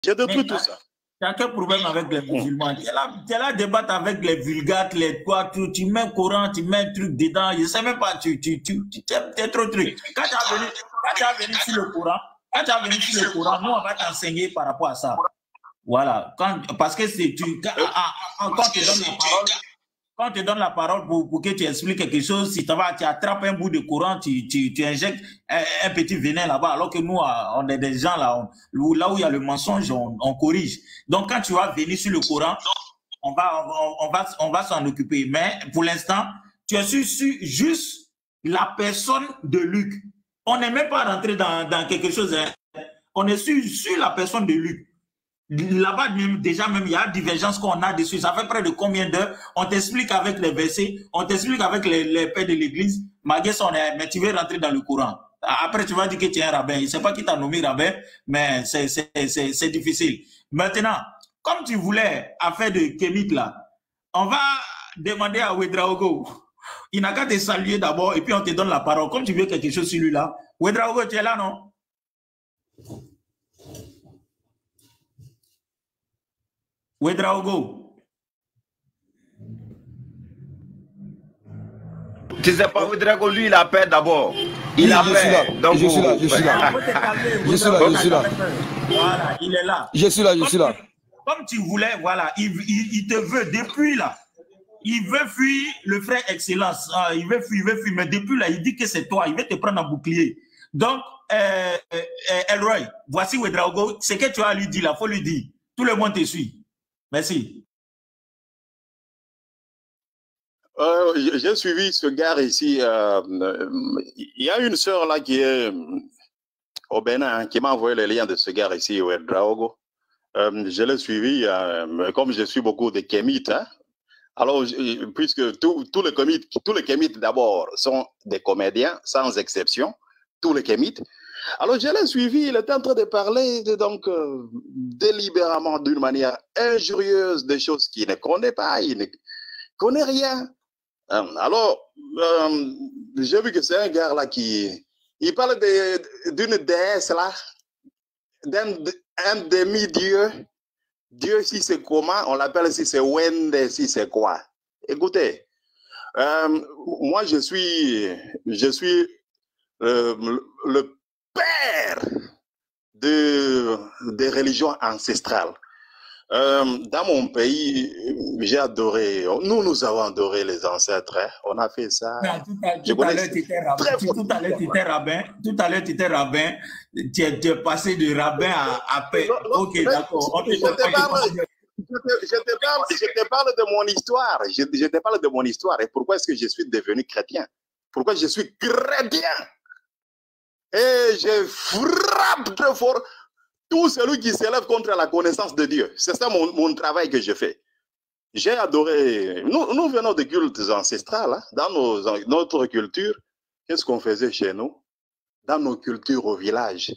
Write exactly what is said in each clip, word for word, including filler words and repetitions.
J'ai détruit tout ça. Tu as quel problème avec les musulmans? Tu es là, tu es là débattre avec les vulgates, les quoi, tu, tu mets un Coran, tu mets un truc dedans, je ne sais même pas, tu, tu, tu, tu es trop truc. Quand tu as venu, quand tu as venu sur le Coran, quand tu as venu sur le Coran, nous on va t'enseigner par rapport à ça. Voilà. Quand, parce que c'est tu, quand, quand tu donnes la parole, quand on te donne la parole pour, pour que tu expliques quelque chose, si tu attrapes un bout de courant, tu, tu, tu injectes un, un petit venin là-bas, alors que nous, on est des gens là, on, là où il y a le mensonge, on, on corrige. Donc, quand tu vas venir sur le courant, on va, on, on va, on va s'en occuper. Mais pour l'instant, tu es sur, sur juste la personne de Luc. On n'est même pas rentré dans, dans quelque chose. Hein. On est sur, sur la personne de Luc. Là-bas, déjà, même, il y a une divergence qu'on a dessus. Ça fait près de combien d'heures? On t'explique avec les versets, on t'explique avec les, les pères de l'église. Mais tu veux rentrer dans le courant. Après, tu vas dire que tu es un rabbin. Je ne sais pas qui t'a nommé rabbin, mais c'est difficile. Maintenant, comme tu voulais affaire de Kémit là, on va demander à Ouedraogo. Il n'a qu'à te saluer d'abord et puis on te donne la parole. Comme tu veux quelque chose sur lui là. Ouedraogo, tu es là, non? Ouedraogo. Tu sais pas, Ouedraogo, lui, il a peur d'abord. Il a peur. Donc, je suis là, je suis là. Je suis là, je suis là. Voilà, il est là. Je suis là, je suis là. Comme tu voulais, voilà, il, il, il te veut depuis là. Il veut fuir le frère Excellence. Ah, il veut fuir, il veut fuir. Mais depuis là, il dit que c'est toi. Il veut te prendre en bouclier. Donc, euh, euh, Elroy, voici Ouedraogo. Ce que tu as à lui dire là, il faut lui dire. Tout le monde te suit. Merci. Euh, J'ai suivi ce gars ici. Euh, il y a une sœur là qui est au Bénin qui m'a envoyé le lien de ce gars ici, Ouedraogo. Euh, je l'ai suivi, euh, comme je suis beaucoup de Kémites. Hein. Alors, je, puisque tous les Kémites, tous les Kémites d'abord sont des comédiens, sans exception, tous les Kémites. Alors, je l'ai suivi, il était en train de parler de, donc euh, délibérément d'une manière injurieuse des choses qu'il ne connaît pas, il ne connaît rien. Euh, alors, euh, j'ai vu que c'est un gars là qui il parle d'une déesse là, d'un un demi-dieu. Dieu, si c'est comment, on l'appelle si c'est Wende, si c'est quoi. Écoutez, euh, moi je suis, je suis euh, le père de, des religions ancestrales. Euh, dans mon pays, j'ai adoré, nous, nous avons adoré les ancêtres. Hein. On a fait ça. Non, tout à, tout à l'heure, tu étais rabbin. Tout à l'heure, tu étais rabbin. Tout à l'heure, tu étais rabbin. Tu es, tu es passé de rabbin à, à paix. Ok, d'accord. Je, je, je te parle, je te parle de mon histoire. Je, je te parle de mon histoire. Et pourquoi est-ce que je suis devenu chrétien? Pourquoi je suis chrétien? Et je frappe très fort tout celui qui s'élève contre la connaissance de Dieu. C'est ça mon, mon travail que je fais. J'ai adoré. Nous, nous venons de cultes ancestrales. Hein. Dans nos, notre culture, qu'est-ce qu'on faisait chez nous? Dans nos cultures au village.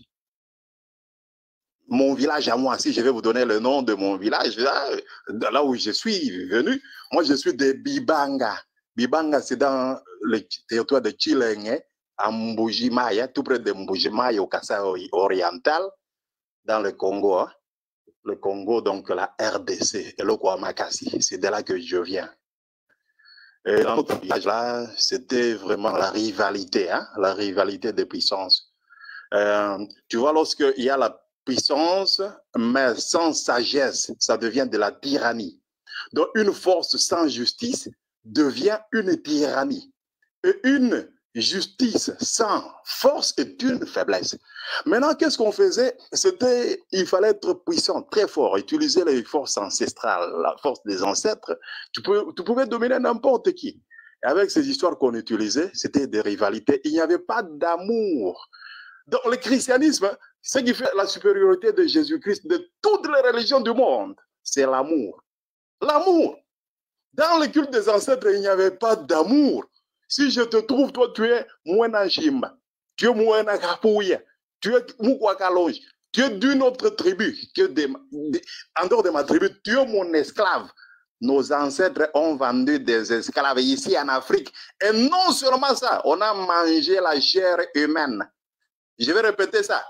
Mon village à moi, si je vais vous donner le nom de mon village, là, là où je suis venu, moi je suis de Bibanga. Bibanga, c'est dans le territoire de Chilenge, à Mbujimaya, tout près de Mbujimaya, au Kassai oriental. Dans le Congo, hein? Le Congo, donc la R D C, et le Kouamakasi, c'est de là que je viens. Et dans notre village-là, c'était vraiment la rivalité, hein? La rivalité des puissances. Euh, tu vois, lorsqu'il y a la puissance, mais sans sagesse, ça devient de la tyrannie. Donc, une force sans justice devient une tyrannie. Et une justice sans force est une faiblesse. Maintenant, qu'est-ce qu'on faisait? C'était, il fallait être puissant, très fort, utiliser les forces ancestrales, la force des ancêtres. Tu, peux, tu pouvais dominer n'importe qui. Et avec ces histoires qu'on utilisait, c'était des rivalités. Il n'y avait pas d'amour. Dans le christianisme, ce qui fait la supériorité de Jésus-Christ de toutes les religions du monde, c'est l'amour. L'amour. Dans le culte des ancêtres, il n'y avait pas d'amour. Si je te trouve, toi, tu es Mouena Shimba, tu es Mouena Kapouya, tu es Moukwakalonge, tu es d'une autre tribu, que de, de, en dehors de ma tribu, tu es mon esclave. Nos ancêtres ont vendu des esclaves ici en Afrique. Et non seulement ça, on a mangé la chair humaine. Je vais répéter ça.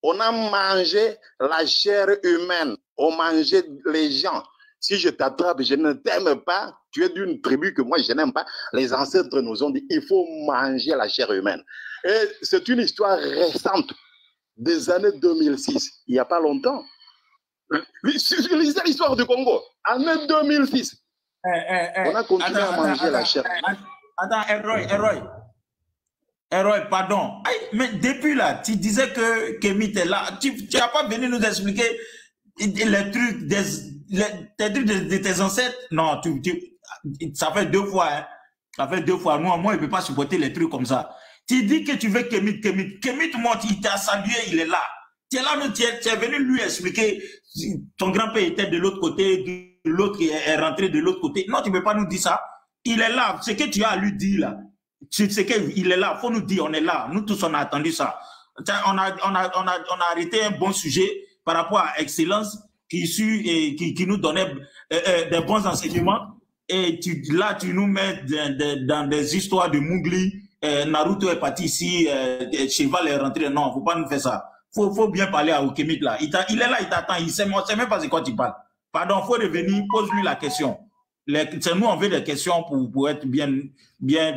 On a mangé la chair humaine. On mangeait les gens. Si je t'attrape, je ne t'aime pas, tu es d'une tribu que moi je n'aime pas. Les ancêtres nous ont dit il faut manger la chair humaine. Et c'est une histoire récente des années deux mille six, il n'y a pas longtemps. Lisez l'histoire du Congo. En deux mille six, eh, eh, eh. on a continué attends, à manger attends, la chair. Attends, Eroy, Eroy. Eroy, pardon. Aïe, mais depuis là, tu disais que Kémy était là. Tu n'as pas venu nous expliquer les trucs des, les, les trucs de, de tes ancêtres. Non, tu, tu, ça fait deux fois. Hein. Ça fait deux fois. Moi, moi, je ne peux pas supporter les trucs comme ça. Tu dis que tu veux Kémy, Kémy. Kémy, tout le monde, il t'a salué, il est là. Tu es là, tu es, tu es venu lui expliquer. Ton grand-père était de l'autre côté, l'autre est rentré de l'autre côté. Non, tu ne peux pas nous dire ça. Il est là. Ce que tu as à lui dire là. Tu sais qu'il est là. Il faut nous dire, on est là. Nous tous, on a attendu ça. On a, on a, on a, on a arrêté un bon sujet par rapport à Excellence qui, et qui, qui nous donnait euh, euh, des bons enseignements. Et tu, là, tu nous mets de, de, dans des histoires de Mowgli. Euh, Naruto est parti ici, euh, Cheval est rentré. Non, il ne faut pas nous faire ça. Il faut, faut bien parler à Okemit là. Il, il est là, il t'attend. Il ne sait même pas de quoi tu parles. Pardon, il faut revenir, pose-lui la question. C'est nous, on veut des questions pour, pour être bien, bien.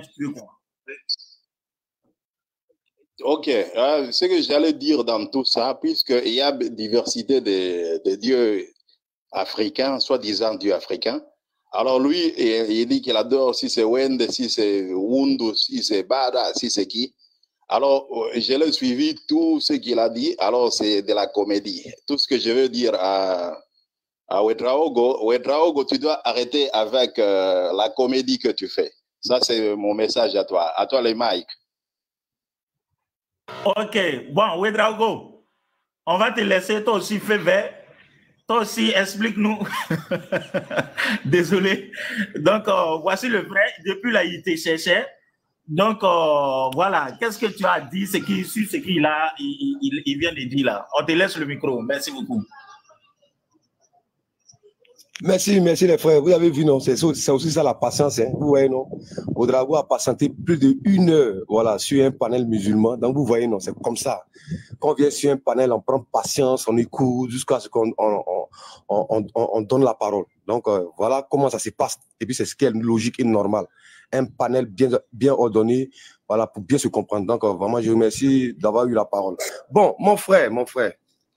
Ok, euh, ce que j'allais dire dans tout ça, puisqu'il y a diversité de, de dieux africains, soi-disant dieux africains. Alors lui, il, il dit qu'il adore si c'est Wende, si c'est Wundu, si c'est Bada, si c'est qui. Alors, je l'ai suivi, tout ce qu'il a dit, alors c'est de la comédie. Tout ce que je veux dire à, à Ouedraogo, Ouedraogo, tu dois arrêter avec euh, la comédie que tu fais. Ça, c'est mon message à toi. À toi, les mics. Ok, bon, Ouedraogo, on va te laisser, toi aussi, fais vert. Toi aussi, explique-nous. Désolé. Donc, euh, voici le vrai. Depuis là, il te cherchait. Donc, euh, voilà. Qu'est-ce que tu as dit? C'est qui sur ce qu'il a, il, il, il vient de dire là. On te laisse le micro. Merci beaucoup. Merci, merci les frères. Vous avez vu, non? C'est aussi ça la patience. Hein? Vous voyez, non? Ouedraogo a patienté plus d'une heure, voilà, sur un panel musulman. Donc, vous voyez, non? C'est comme ça. Quand on vient sur un panel, on prend patience, on écoute jusqu'à ce qu'on on, on, on, on, on donne la parole. Donc, euh, voilà comment ça se passe. Et puis, c'est ce qui est logique et normal. Un panel bien, bien ordonné, voilà, pour bien se comprendre. Donc, euh, vraiment, je vous remercie d'avoir eu la parole. Bon, mon frère, mon frère.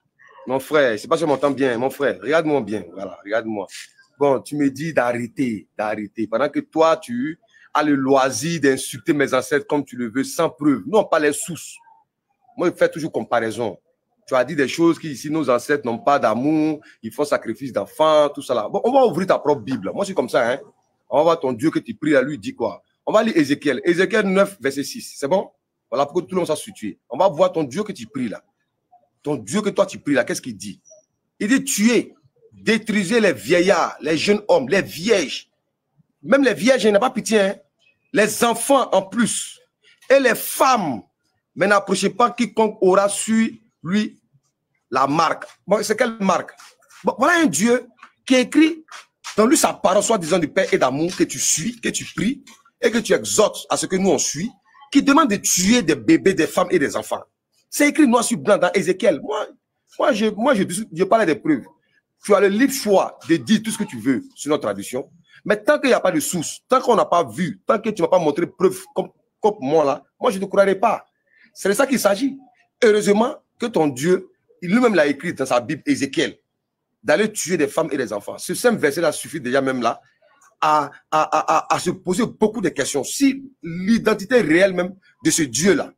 Mon frère, je ne sais pas si on m'entend bien, mon frère, regarde-moi bien, voilà, regarde-moi. Bon, tu me dis d'arrêter, d'arrêter, pendant que toi, tu as le loisir d'insulter mes ancêtres comme tu le veux, sans preuve. Nous, on parle les sources. Moi, je fais toujours comparaison. Tu as dit des choses qui, ici, nos ancêtres n'ont pas d'amour, ils font sacrifice d'enfants, tout ça là. Bon, on va ouvrir ta propre Bible. Moi, je suis comme ça, hein. On va voir ton Dieu que tu pries à lui, dit quoi? On va lire Ézéchiel, Ézéchiel neuf, verset six. C'est bon? Voilà, pour que tout le monde soit situé. On va voir ton Dieu que tu pries là. Ton Dieu que toi tu pries là, qu'est-ce qu'il dit? Il dit tuer, détruisez les vieillards, les jeunes hommes, les vierges. Même les vierges, il n'a pas pitié. Hein? Les enfants en plus. Et les femmes. Mais n'approchez pas quiconque aura su lui la marque. Bon, c'est quelle marque? Bon, voilà un Dieu qui écrit dans lui sa parole, soi-disant du Père et d'amour, que tu suis, que tu pries et que tu exhortes à ce que nous on suit, qui demande de tuer des bébés, des femmes et des enfants. C'est écrit noir sur blanc dans Ézéchiel. Moi, moi, je, moi je, je parlais des preuves. Tu as le libre choix de dire tout ce que tu veux sur notre tradition. Mais tant qu'il n'y a pas de source, tant qu'on n'a pas vu, tant que tu ne m'as pas montré preuve comme, comme moi là, moi je ne croirais pas. C'est de ça qu'il s'agit. Heureusement que ton Dieu, il lui-même l'a écrit dans sa Bible, Ézéchiel, d'aller tuer des femmes et des enfants. Ce simple verset-là suffit déjà même là à, à, à, à, à se poser beaucoup de questions. Si l'identité réelle même de ce Dieu-là,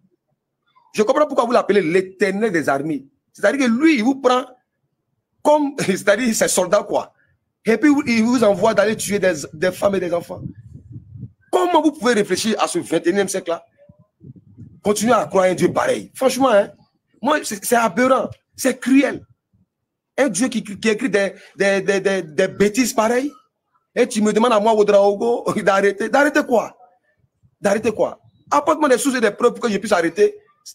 je comprends pourquoi vous l'appelez l'éternel des armées. C'est-à-dire que lui, il vous prend comme, c'est-à-dire ses soldats, quoi. Et puis, il vous envoie d'aller tuer des, des femmes et des enfants. Comment vous pouvez réfléchir à ce vingt et unième siècle-là? Continuer à croire un Dieu pareil. Franchement, hein, moi, c'est aberrant. C'est cruel. Un Dieu qui, qui écrit des, des, des, des, des bêtises pareilles. Et tu me demandes à moi, Ouedraogo, d'arrêter. D'arrêter quoi? D'arrêter quoi? Apporte-moi des sources et des preuves pour que je puisse arrêter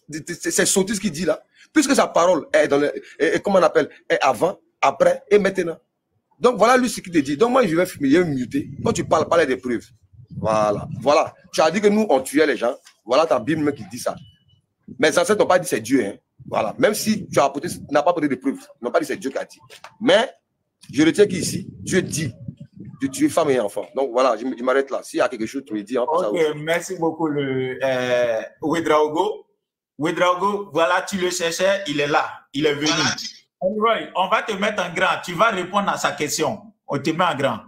ces sottises qu'il dit là, puisque sa parole est dans le, est, comment on appelle, est avant, après et maintenant. Donc voilà lui ce qu'il te dit. Donc moi je vais fumer, je vais me muter. Quand tu parles, parle des preuves. Voilà, voilà. Tu as dit que nous on tuait les gens. Voilà ta Bible qui dit ça. Mes ancêtres n'ont pas dit c'est Dieu. Hein. Voilà. Même si tu n'as pas apporté de preuves, tu n'as pas dit c'est Dieu qui a dit. Mais je retiens qu'ici, Dieu dit de tuer femme et enfant. Donc voilà, je m'arrête là. S'il y a quelque chose, tu me dis. Ok, merci beaucoup, le euh, Ouedraogo. Ouedraogo, voilà, tu le cherchais, il est là, il est venu. Anyway, on va te mettre en grand, tu vas répondre à sa question. On te met en grand.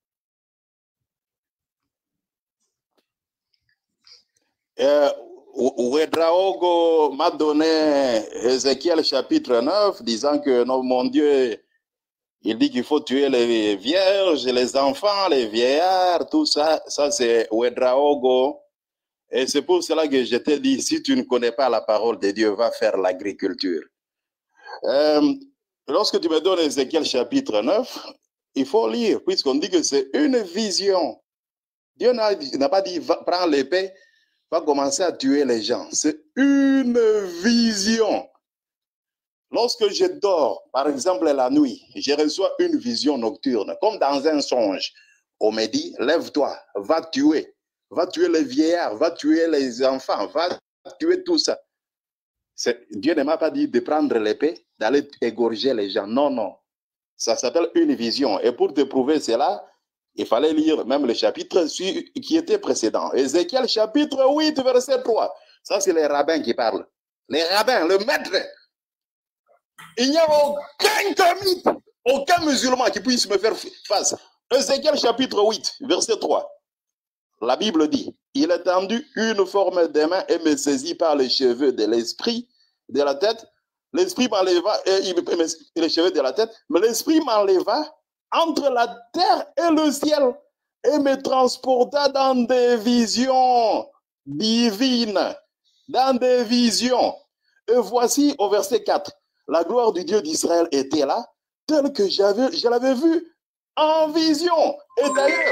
Euh, Ouedraogo m'a donné Ézéchiel chapitre neuf, disant que non, mon Dieu, il dit qu'il faut tuer les vierges, les enfants, les vieillards, tout ça. Ça, c'est Ouedraogo. Et c'est pour cela que je t'ai dit, si tu ne connais pas la parole de Dieu, va faire l'agriculture. Euh, lorsque tu me donnes Ézéchiel chapitre neuf, il faut lire, puisqu'on dit que c'est une vision. Dieu n'a pas dit, prends l'épée, va commencer à tuer les gens. C'est une vision. Lorsque je dors, par exemple la nuit, je reçois une vision nocturne, comme dans un songe. On me dit, lève-toi, va tuer. Va tuer les vieillards, va tuer les enfants, va tuer tout ça. Dieu ne m'a pas dit de prendre l'épée, d'aller égorger les gens. Non, non. Ça s'appelle une vision. Et pour te prouver cela, il fallait lire même le chapitre qui était précédent. Ézéchiel chapitre huit, verset trois. Ça, c'est les rabbins qui parlent. Les rabbins, le maître. Il n'y a aucun camite, aucun musulman qui puisse me faire face. Ézéchiel chapitre huit, verset trois. La Bible dit, il étendit une forme des mains et me saisit par les cheveux de l'esprit, de la tête. L'esprit m'enleva, et les cheveux de la tête, mais l'esprit m'enleva entre la terre et le ciel et me transporta dans des visions divines, dans des visions. Et voici au verset quatre, la gloire du Dieu d'Israël était là, telle que j'avais, je l'avais vue en vision. Et d'ailleurs,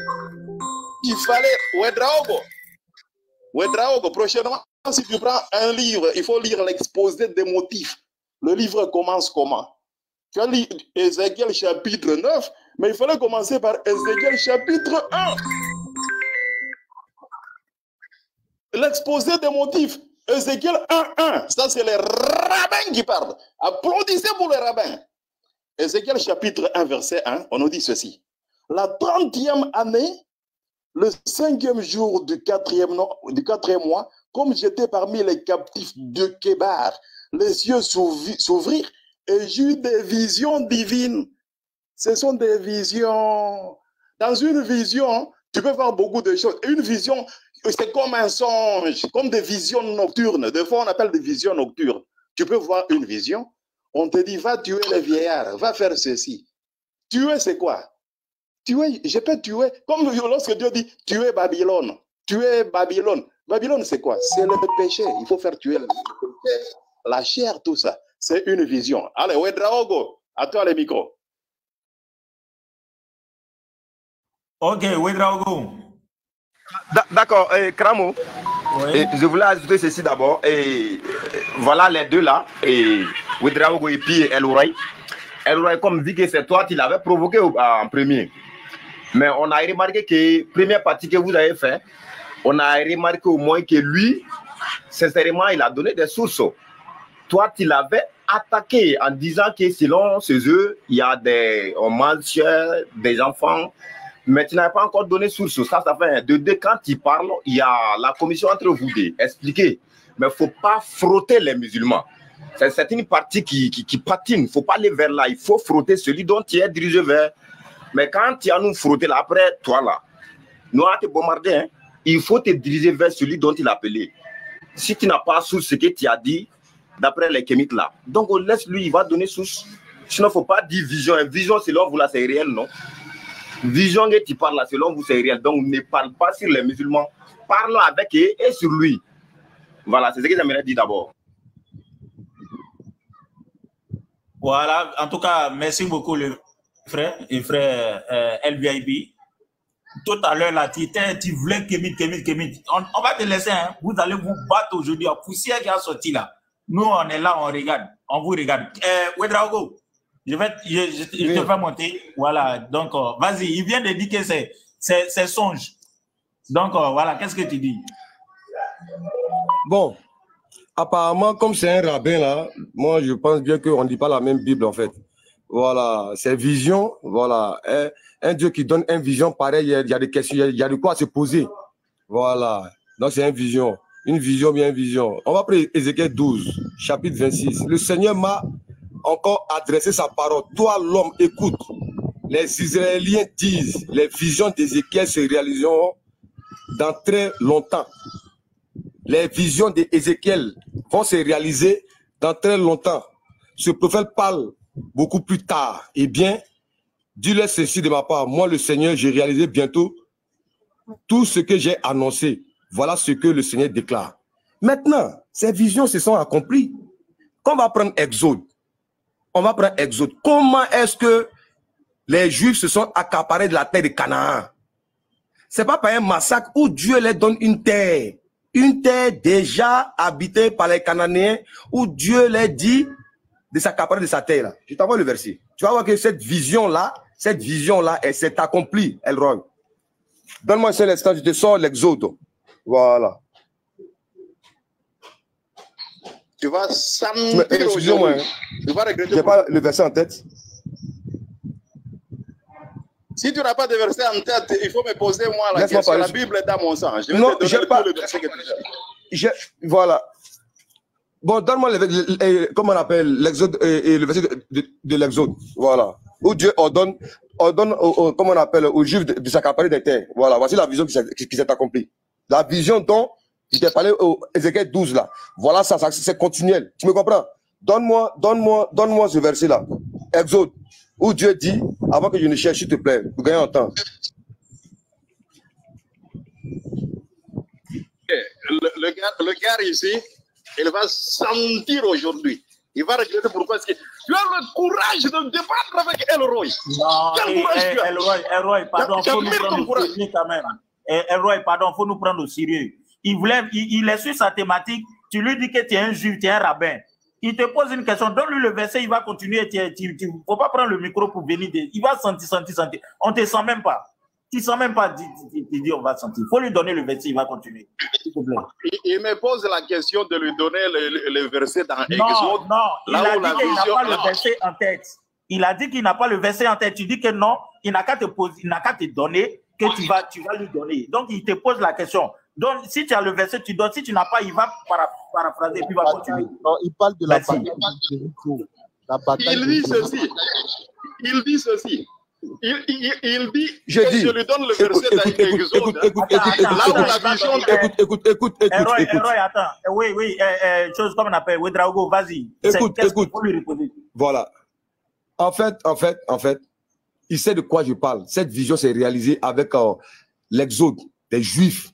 il fallait, Ouedraogo, Ouedraogo, prochainement, si tu prends un livre, il faut lire l'exposé des motifs. Le livre commence comment? Tu as lu Ézéchiel chapitre neuf, mais il fallait commencer par Ézéchiel chapitre un. L'exposé des motifs, Ézéchiel un, un. Ça, c'est les rabbins qui parlent. Applaudissez pour les rabbins. Ézéchiel chapitre un, verset un, on nous dit ceci. La trentième année, le cinquième jour du quatrième, du quatrième mois, comme j'étais parmi les captifs de Kébar, les cieux s'ouvrirent et j'eus des visions divines. Ce sont des visions. Dans une vision, tu peux voir beaucoup de choses. Une vision, c'est comme un songe, comme des visions nocturnes. Des fois, on appelle des visions nocturnes. Tu peux voir une vision, on te dit, va tuer les vieillards, va faire ceci. Tuer, c'est quoi? Tuer, je peux tuer, comme lorsque Dieu dit, tuer Babylone. Tuer Babylone. Babylone, c'est quoi? C'est le péché. Il faut faire tuer le péché, la chair, tout ça. C'est une vision. Allez, Ouedraogo, à toi les micros. Ok, Ouedraogo. D'accord, eh, Kramo, oui. eh, je voulais ajouter ceci d'abord. Et voilà les deux là, et Ouedraogo et puis El Ouraï. El Ouraï, comme dit que c'est toi qui l'avais provoqué en premier. Mais on a remarqué que première partie que vous avez fait, on a remarqué au moins que lui, sincèrement, il a donné des sources. Toi, tu l'avais attaqué en disant que selon ses œufs, il y a des on mange des enfants, mais tu n'as pas encore donné source. Ça, ça fait de deux. Quand tu parles, il y a la commission entre vous deux. Expliquez. Mais il ne faut pas frotter les musulmans. C'est une partie qui, qui, qui patine. Il ne faut pas aller vers là. Il faut frotter celui dont tu es dirigé vers. Mais quand tu as nous frotté là, après, toi là, nous allons te bombarder. Hein. Il faut te diriger vers celui dont il a appelé. Si tu n'as pas source ce que tu as dit, d'après les chimiques là. Donc on laisse lui, il va donner source. Sinon, il ne faut pas dire vision. Vision, selon vous là, c'est réel, non? Vision que tu parles là, selon vous, c'est réel. Donc ne parle pas sur les musulmans. Parlons avec eux et sur lui. Voilà, c'est ce que j'aimerais dire d'abord. Voilà, en tout cas, merci beaucoup le frère et frère euh, L V I B. Tout à l'heure, là, tu, tu voulais Kémit, Kémit, Kémit. On, on va te laisser, hein. Vous allez vous battre aujourd'hui à poussière qui a sorti là. Nous, on est là, on regarde. On vous regarde. Euh, Ouedraogo, je vais je, je, je oui. te fais monter. Voilà. Donc, euh, vas-y. Il vient de dire que c'est songe. Donc, euh, voilà. Qu'est-ce que tu dis? Bon. apparemment, comme c'est un rabbin là, moi je pense bien qu'on ne dit pas la même Bible en fait. Voilà, c'est vision, voilà. Un, un Dieu qui donne une vision pareille, il y a, il y a des questions, il y a, il y a de quoi se poser. Voilà, donc c'est une vision, une vision bien une vision. On va prendre Ézéchiel douze, chapitre vingt-six. Le Seigneur m'a encore adressé sa parole. Toi l'homme, écoute. Les Israéliens disent, les visions d'Ézéchiel se réaliseront dans très longtemps. Les visions d'Ézéchiel vont se réaliser dans très longtemps. Ce prophète parle beaucoup plus tard. Eh bien, dis-leur ceci de ma part. Moi, le Seigneur, j'ai réalisé bientôt tout ce que j'ai annoncé. Voilà ce que le Seigneur déclare. Maintenant, ces visions se sont accomplies. Quand on va prendre Exode, on va prendre Exode. Comment est-ce que les Juifs se sont accaparés de la terre de Canaan? C'est pas par un massacre où Dieu leur donne une terre. Une terre déjà habitée par les Cananéens, où Dieu leur dit de s'accaparer de sa terre. Là. Je t'envoie le verset. Tu vas voir que cette vision-là, cette vision-là, elle s'est accomplie, Elroy. Donne-moi un seul instant, je te sors l'Exode. Voilà. Tu vas sentir excusez-moi, hein. Tu vas regretter. Je n'ai pas le verset en tête. Si tu n'as pas de verset en tête, il faut me poser moi la question. Parler. La Bible est dans mon sang. Je vais non, te donner le, pas... le verset que tu je... Voilà. Bon, donne-moi le, le, le, comment on appelle l'Exode et, et le verset de, de, de l'Exode. Voilà. Où Dieu ordonne, ordonne au, au, comment on appelle, aux Juifs de, de s'accaparer des terres. Voilà. Voici la vision qui s'est qui, qui accomplie. La vision dont je t'ai parlé au Ézéchiel douze là. Voilà ça, ça c'est continuel. Tu me comprends? Donne-moi, donne-moi, donne-moi ce verset là. Exode. Où Dieu dit, avant que je ne cherche, s'il te plaît, pour gagner en temps. Le, le, gars, le gars ici, il va sentir aujourd'hui. Il va regretter pourquoi est-ce que tu as le courage de débattre avec Elroy. Non, Quel courage eh, tu as? Elroy, Elroy, pardon, il faut nous prendre au sérieux quand même. Eh, Elroy, pardon, faut nous prendre au sérieux. Il, voulait, il, il est sur sa thématique, tu lui dis que tu es un juif, tu es un rabbin. Il te pose une question, donne-lui le verset, il va continuer. Il ne faut pas prendre le micro pour venir. De, il va sentir, sentir, sentir. On ne te sent même pas. Tu ne sens même pas. Tu dis, on va sentir. Il faut lui donner le verset, il va continuer. S'il te plaît. Il, il me pose la question de lui donner le, le, le verset dans Exode. Non, non, il a dit qu'il n'a pas le verset en tête. Il a dit qu'il n'a pas le verset en tête. Tu dis que non, il n'a qu'à te poser, il n'a qu'à te donner, que tu vas, tu vas lui donner. Donc, il te pose la question. Donc, si tu as le verset, tu donnes. Si tu n'as pas, il va paraphraser et puis il va continuer. Non, il parle de la bataille. La bataille il dit ceci. Il dit ceci. Il, il, il dit je, que dis, je lui donne le verset d'Exode. Là où la vision de... Écoute, écoute, écoute, écoute. Héroï, héroï, attends. Oui, oui, euh, euh, chose comme on appelle. Oui, Drago, vas-y. Écoute, écoute. Faut lui reposer. Voilà. En fait, en fait, en fait, il sait de quoi je parle. Cette vision s'est réalisée avec euh, l'Exode des Juifs,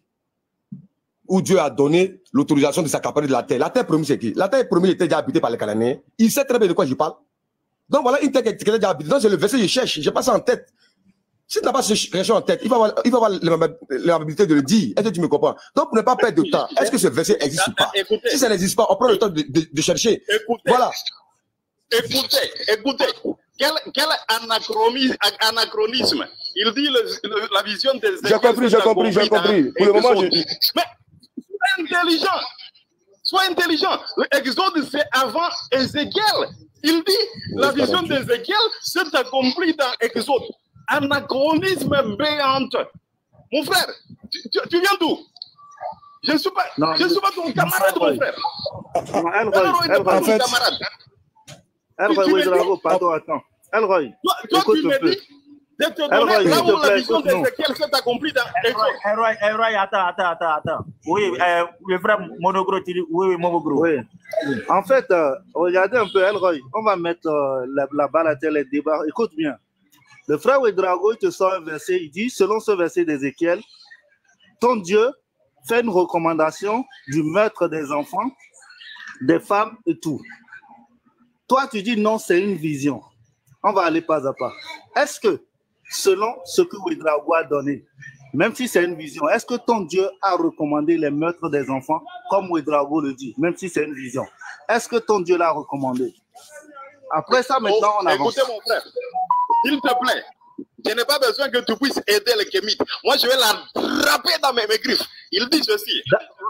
où Dieu a donné l'autorisation de s'accaparer de la terre. La terre promise, c'est qui? La terre promise était déjà habitée par les Cananéens. Il sait très bien de quoi je parle. Donc voilà une terre qui est déjà habitée. Donc c'est le verset que je cherche. Je passe en tête. Si tu n'as pas ce verset en tête, il va avoir, il va avoir l'habilité de le dire. Est-ce que tu me comprends? Donc pour ne pas perdre de temps, est-ce que ce verset existe ou pas? Écoutez, si ça n'existe pas, on prend le temps de, de, de chercher. Écoutez, voilà. Écoutez, écoutez. Quel, quel anachronisme, anachronisme. Il dit le, le, la vision des... J'ai compris, j'ai compris, j'ai compris. Pour le moment, je... Mais sois intelligent. Sois intelligent. L'exode, c'est avant Ézéchiel. Il dit, la vision d'Ézéchiel s'est accomplie dans Exode. Anachronisme béante. Mon frère, tu, tu, tu viens d'où? Je ne suis pas, non, je suis pas ton camarade, mon frère. Elroy, Elroy, ton camarade. Elroy, oui, Drago, pardon, attends. Elroy, toi, toi tu me dis de te donner là où la vision d'Ézéchiel s'est accomplie dans Exode. Elroy, Elroy, attends, attends, attends, attends. Oui, euh, le frère Monogro, tu dis, oui, oui, Monogro. Oui. En fait, euh, regardez un peu, Elroy, on va mettre euh, la, la balle à terre, les débats. Écoute bien. Le frère Ouedraogo, il te sort un verset, il dit, selon ce verset d'Ézéchiel, ton Dieu fait une recommandation du meurtre des enfants, des femmes et tout. Toi, tu dis non, c'est une vision. On va aller pas à pas. Est-ce que, selon ce que Ouedraogo a donné, même si c'est une vision, est-ce que ton Dieu a recommandé les meurtres des enfants, comme Ouedraogo le dit, même si c'est une vision? Est-ce que ton Dieu l'a recommandé? Après ça, maintenant, on avance. Écoutez, mon frère, s'il te plaît, je n'ai pas besoin que tu puisses aider les Kémites. Moi, je vais la frapper dans mes, mes griffes. Il dit ceci.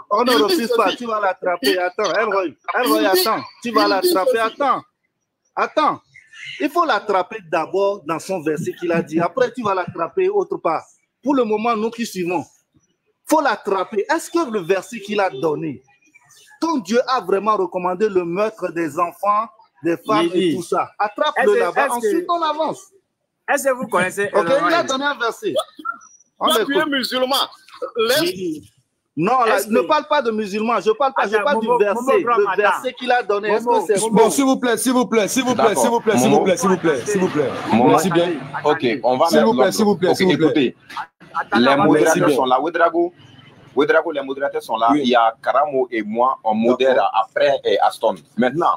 On ne Il dit refuse pas, ceci. tu vas l'attraper. Attends, Elroy, Elroy, attends. Tu vas l'attraper, attends. Attends. Il faut l'attraper d'abord dans son verset qu'il a dit. Après, tu vas l'attraper autre part. Pour le moment, nous qui suivons, il faut l'attraper. Est-ce que le verset qu'il a donné, ton Dieu a vraiment recommandé le meurtre des enfants, des femmes Oui, oui. et tout ça? Attrape-le Est-ce- là-bas, est-ce ensuite que- on avance. Est-ce que vous connaissez Ok, il a Elroy? donné un verset. On Toi, tu es écoute. musulman. Laisse- Oui. Non, là, Est-ce ne que- parle pas de musulmans, je parle pas, je Attends, parle Momo, du verset. Momo, Bram, Le attends. verset qu'il a donné, est-ce Momo, que c'est Momo. bon? Bon, s'il vous plaît, s'il vous plaît, s'il vous plaît, D'accord. s'il vous plaît, s'il vous Momo. plaît, s'il vous plaît, s'il vous plaît. Momo. Merci bien. Ok, on va S'il mettre vous plaît, l'ordre. s'il vous plaît, Ok, s'il vous plaît. écoutez. Attends, Les on va- modérateurs Merci sont là. Ouedraogo, Ouedraogo, les modérateurs sont là. Oui. Il y a Karamo et moi, on modère après et Aston. Maintenant,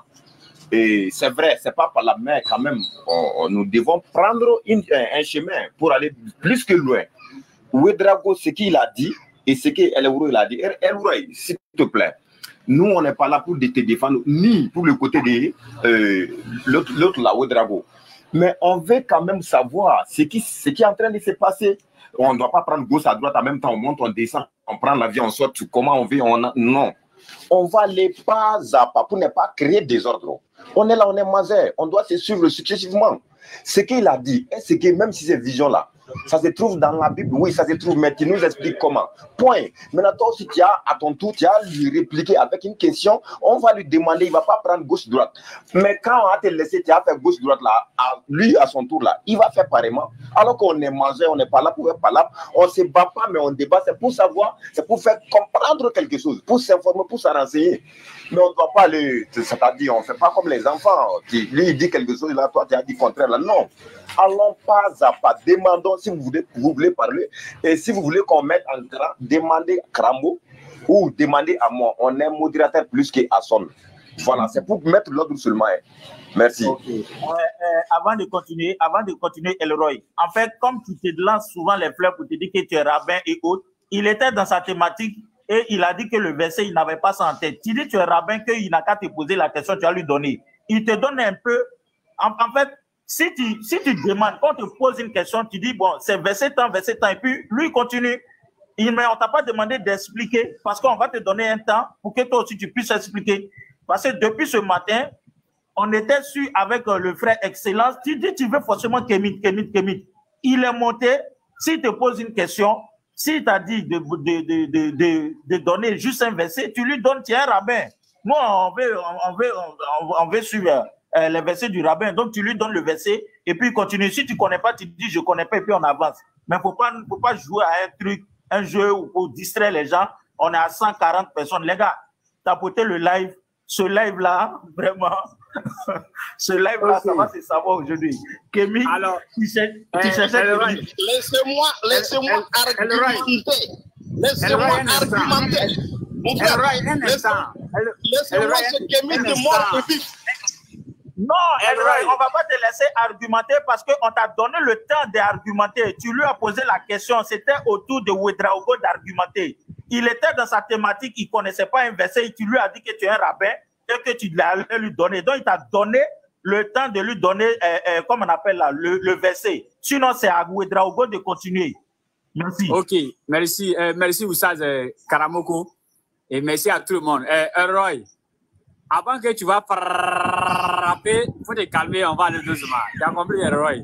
et c'est vrai, c'est pas par la main quand même. On- on- nous devons prendre une- un, un chemin pour aller plus que loin. Ouedraogo, ce qu'il a dit et ce qu'Elroy a dit. Elroy, s'il te plaît, nous, on n'est pas là pour te défendre, ni pour le côté de euh, l'autre, l'autre là, Ouedraogo. Mais on veut quand même savoir ce qui, ce qui est en train de se passer. On ne doit pas prendre gauche à droite en même temps, on monte, on descend, on prend l'avion, on sort, comment on veut, on a... non. On va aller pas à pas pour ne pas créer des ordres. On est là, on est majeur, on doit se suivre successivement. Ce qu'il a dit, et ce que même si ces visions-là, ça se trouve dans la Bible, oui, ça se trouve, mais tu nous expliques comment. Point. Maintenant, toi aussi, tu as, à ton tour, tu as lui répliquer avec une question, on va lui demander, il ne va pas prendre gauche-droite. Mais quand on va te laisser, tu as fait gauche-droite là, à lui, à son tour là, il va faire pareillement. Alors qu'on est majeur, on n'est pas là pour faire pas là, on ne se bat pas, mais on débat, c'est pour savoir, c'est pour faire comprendre quelque chose, pour s'informer, pour se renseigner. Mais on ne doit pas aller, c'est-à-dire, on ne fait pas comme les enfants. Lui, il dit quelque chose, là, toi, tu as dit contraire, là. Non. Allons pas à pas. Demandons si vous voulez, vous voulez parler. Et si vous voulez qu'on mette en grand, demandez à Krambo ou demandez à moi. On est modérateur plus qu'à son. Voilà, c'est pour mettre l'ordre seulement. Hein. Merci. Okay. Euh, euh, avant de continuer, avant de continuer, Elroy, en fait, comme tu te lances souvent les fleurs pour te dire que tu es rabbin et autres, il était dans sa thématique et il a dit que le verset, il n'avait pas ça en tête. Tu dis tu es rabbin, qu'il n'a qu'à te poser la question, tu vas lui donner. Il te donne un peu, en, en fait, si tu, si tu demandes, quand on te pose une question, tu dis, bon, c'est verset temps, verset temps, et puis lui, il continue. Il, mais on t'a pas demandé d'expliquer, parce qu'on va te donner un temps pour que toi aussi tu puisses expliquer. Parce que depuis ce matin, on était su avec euh, le frère Excellence, tu dis, tu veux forcément Kémit, Kémit, Kémit. Il est monté, s'il te pose une question, s'il t'a dit de, de, de, de, de, de donner juste un verset, tu lui donnes, tu es un rabbin. Nous, on veut, on veut, on, on veut suivre euh, les versets du rabbin. Donc, tu lui donnes le verset et puis il continue. Si tu ne connais pas, tu dis, je ne connais pas et puis on avance. Mais il ne faut pas, faut pas jouer à un truc, un jeu pour distraire les gens. On est à cent quarante personnes. Les gars, tapotez le live. Ce live-là, vraiment, ce live-là, okay. Ça va se savoir aujourd'hui. Kémy, alors, tu sais, tu sais, laissez-moi, laissez-moi argumenter. Laissez-moi argumenter. Mon frère, laissez-moi ce Kémy de mort et vite. Non, Elroy, on ne va pas te laisser argumenter parce qu'on t'a donné le temps d'argumenter. Tu lui as posé la question, c'était autour de Ouedraogo d'argumenter. Il était dans sa thématique, il ne connaissait pas un verset, et tu lui as dit que tu es un rabbin et que tu l'allais lui donner. Donc, il t'a donné le temps de lui donner, euh, euh, comme on appelle là, le, le verset. Sinon, c'est à Ouedraogo de continuer. Merci. Ok, merci. Euh, merci, Oussaz euh, Karamoko. Et merci à tout le monde. Euh, Elroy, avant que tu vas frapper, il faut te calmer, on va aller doucement. Tu as compris, Elroy?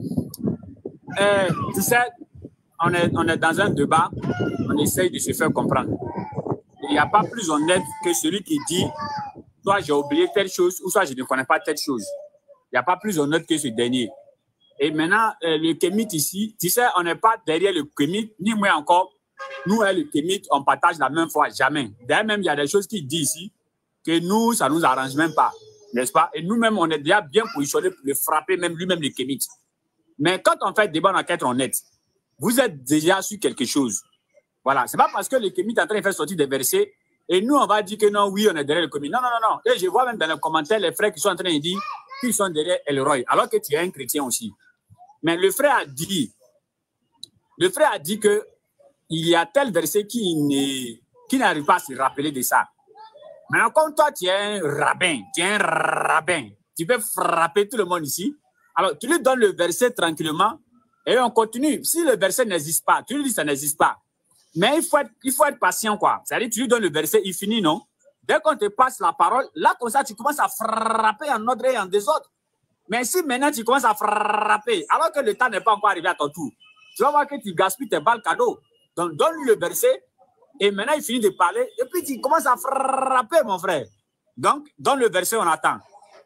Euh, tu sais, on est, on est dans un débat, on essaye de se faire comprendre. Il n'y a pas plus honnête que celui qui dit soit j'ai oublié telle chose ou soit je ne connais pas telle chose. Il n'y a pas plus honnête que ce dernier. Et maintenant, euh, le Kémit ici, tu sais, on n'est pas derrière le Kémit, ni moi encore. Nous, hein, le Kémit, on partage la même foi, jamais. D'ailleurs, même, il y a des choses qu'il dit ici que nous, ça ne nous arrange même pas, n'est-ce pas? Et nous-mêmes, on est déjà bien positionnés pour le frapper, même lui-même, le Kémit. Mais quand on fait débat d'enquête honnête, vous êtes déjà sur quelque chose. Voilà. C'est pas parce que le Kémit est en train de faire sortir des versets et nous, on va dire que non, oui, on est derrière le Kémit. Non, non, non, non. Et je vois même dans les commentaires les frères qui sont en train de dire qu'ils sont derrière Elroy, alors que tu es un chrétien aussi. Mais le frère a dit, le frère a dit que il y a tel verset qui ne, qui n'arrive pas à se rappeler de ça. Maintenant, comme toi, tu es un rabbin, tu es un rabbin, tu peux frapper tout le monde ici. Alors, tu lui donnes le verset tranquillement et on continue. Si le verset n'existe pas, tu lui dis que ça n'existe pas. Mais il faut être, il faut être patient, quoi. C'est-à-dire, tu lui donnes le verset, il finit, non? Dès qu'on te passe la parole, là, comme ça, tu commences à frapper en ordre et en désordre. Mais si maintenant tu commences à frapper, alors que le temps n'est pas encore arrivé à ton tour, tu vas voir que tu gaspilles tes balles cadeaux. Donc, donne-lui le verset, et maintenant, il finit de parler, et puis tu commences à frapper, mon frère. Donc, donne le verset, on attend.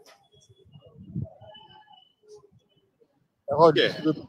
Ok.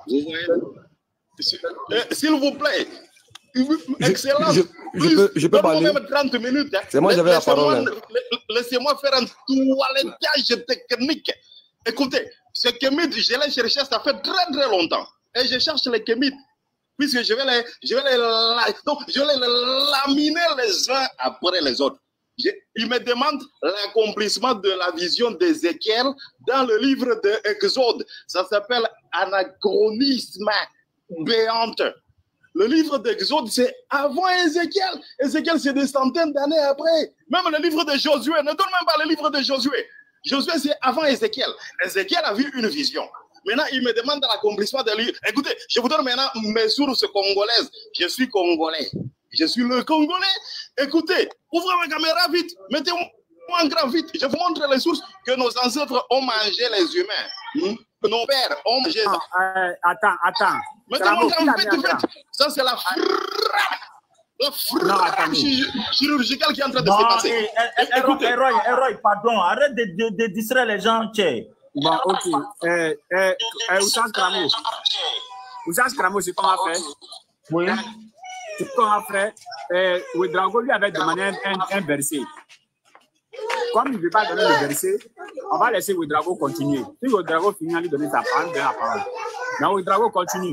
S'il vous plaît. Excellent. Je, je, je peux, je peux parler. Même trente minutes. Hein. C'est moi, j'avais la parole. Laissez-moi faire un toilettage technique. Écoutez, ce kémite, je l'ai cherché, ça fait très très longtemps. Et je cherche les kémites. Puisque je vais les, je vais les, donc, je vais les laminer les uns après les autres. Je, il me demande l'accomplissement de la vision d'Ézéchiel dans le livre de Exode. Ça s'appelle Anachronisme béante. Le livre d'Exode, c'est avant Ézéchiel. Ézéchiel, c'est des centaines d'années après. Même le livre de Josué, ne donne même pas le livre de Josué. Josué, c'est avant Ézéchiel. Ézéchiel a vu une vision. Maintenant, il me demande l'accomplissement de lui. Écoutez, je vous donne maintenant mes sources congolaises. Je suis congolais. Je suis le Congolais. Écoutez, ouvrez ma caméra vite. Mettez-moi en grand vite. Je vous montre les sources que nos ancêtres ont mangé les humains. Hmm? Nos pères ont mangé ça. Euh, attends, attends. Mettez-moi en grand vite, vite. Ça, c'est la frappe. La frappe chirurgicale qui est en train de non, se passer. Eh, eh, eh, Roy, eh, Roy, eh, Roy, pardon. Arrête de, de, de distraire les gens, tchè. Bon, ok. Euh, euh, euh, Oussas Kramo. Oussas Kramo, c'est qu'on va faire. Oui. C'est qu'on va faire. Euh, Ouedraogo lui avait demandé un, un, un verset. Comme il ne veut pas donner le verset, on va laisser Ouedraogo continuer. Si Ouedraogo finit à lui donner sa parole, donne la parole. Mais Ouedraogo continue.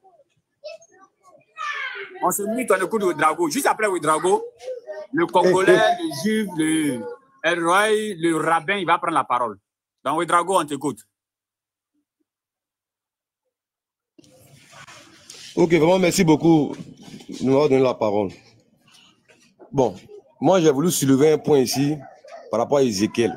On se met dans le coup de Ouedraogo. Juste après Ouedraogo, le Congolais, le Juif, le Elroy, le rabbin, il va prendre la parole. Donc, Ouedraogo, on t'écoute. Ok, vraiment, merci beaucoup de m'avoir donné la parole. Bon, moi, j'ai voulu soulever un point ici par rapport à Ézéchiel,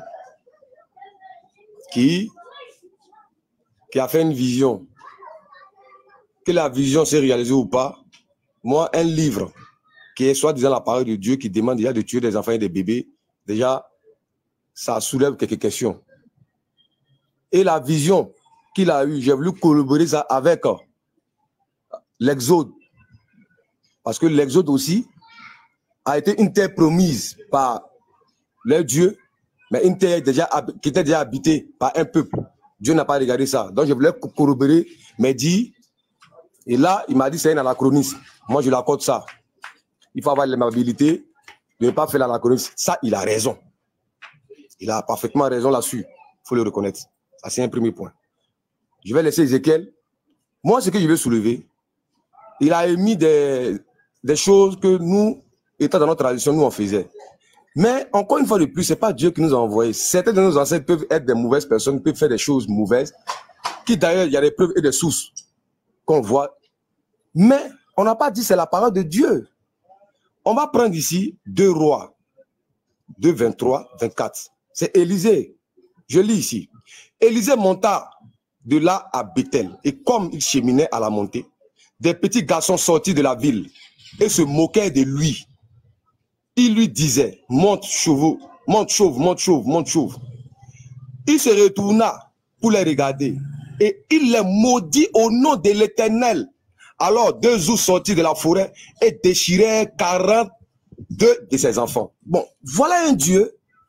qui, qui a fait une vision. Que la vision s'est réalisée ou pas, moi, un livre qui est soi-disant la parole de Dieu qui demande déjà de tuer des enfants et des bébés, déjà, ça soulève quelques questions. Et la vision qu'il a eue, j'ai voulu collaborer ça avec euh, l'Exode. Parce que l'Exode aussi a été une terre promise par leur Dieu, mais une terre déjà, qui était déjà habitée par un peuple. Dieu n'a pas regardé ça. Donc je voulais corroborer, mais dit, et là, il m'a dit c'est un anachronisme. Moi, je l'accorde ça. Il faut avoir l'aimabilité de ne pas faire l'anachronisme. Ça, il a raison. Il a parfaitement raison là-dessus. Il faut le reconnaître. Ça, c'est un premier point. Je vais laisser Ézéchiel. Moi, ce que je veux soulever, il a émis des, des choses que nous, étant dans notre tradition, nous, on faisait. Mais, encore une fois de plus, ce n'est pas Dieu qui nous a envoyés. Certains de nos ancêtres peuvent être des mauvaises personnes, peuvent faire des choses mauvaises, qui d'ailleurs, il y a des preuves et des sources qu'on voit. Mais, on n'a pas dit c'est la parole de Dieu. On va prendre ici deux rois, deux, vingt-trois, vingt-quatre. C'est Élisée. Je lis ici. Élisée monta de là à Bethel. Et comme il cheminait à la montée, des petits garçons sortis de la ville et se moquaient de lui. Il lui disait, monte chauve, monte chauve, monte chauve, monte chauve. Il se retourna pour les regarder et il les maudit au nom de l'Éternel. Alors deux ours sortis de la forêt et déchirèrent quarante-deux de ses enfants. Bon, voilà un Dieu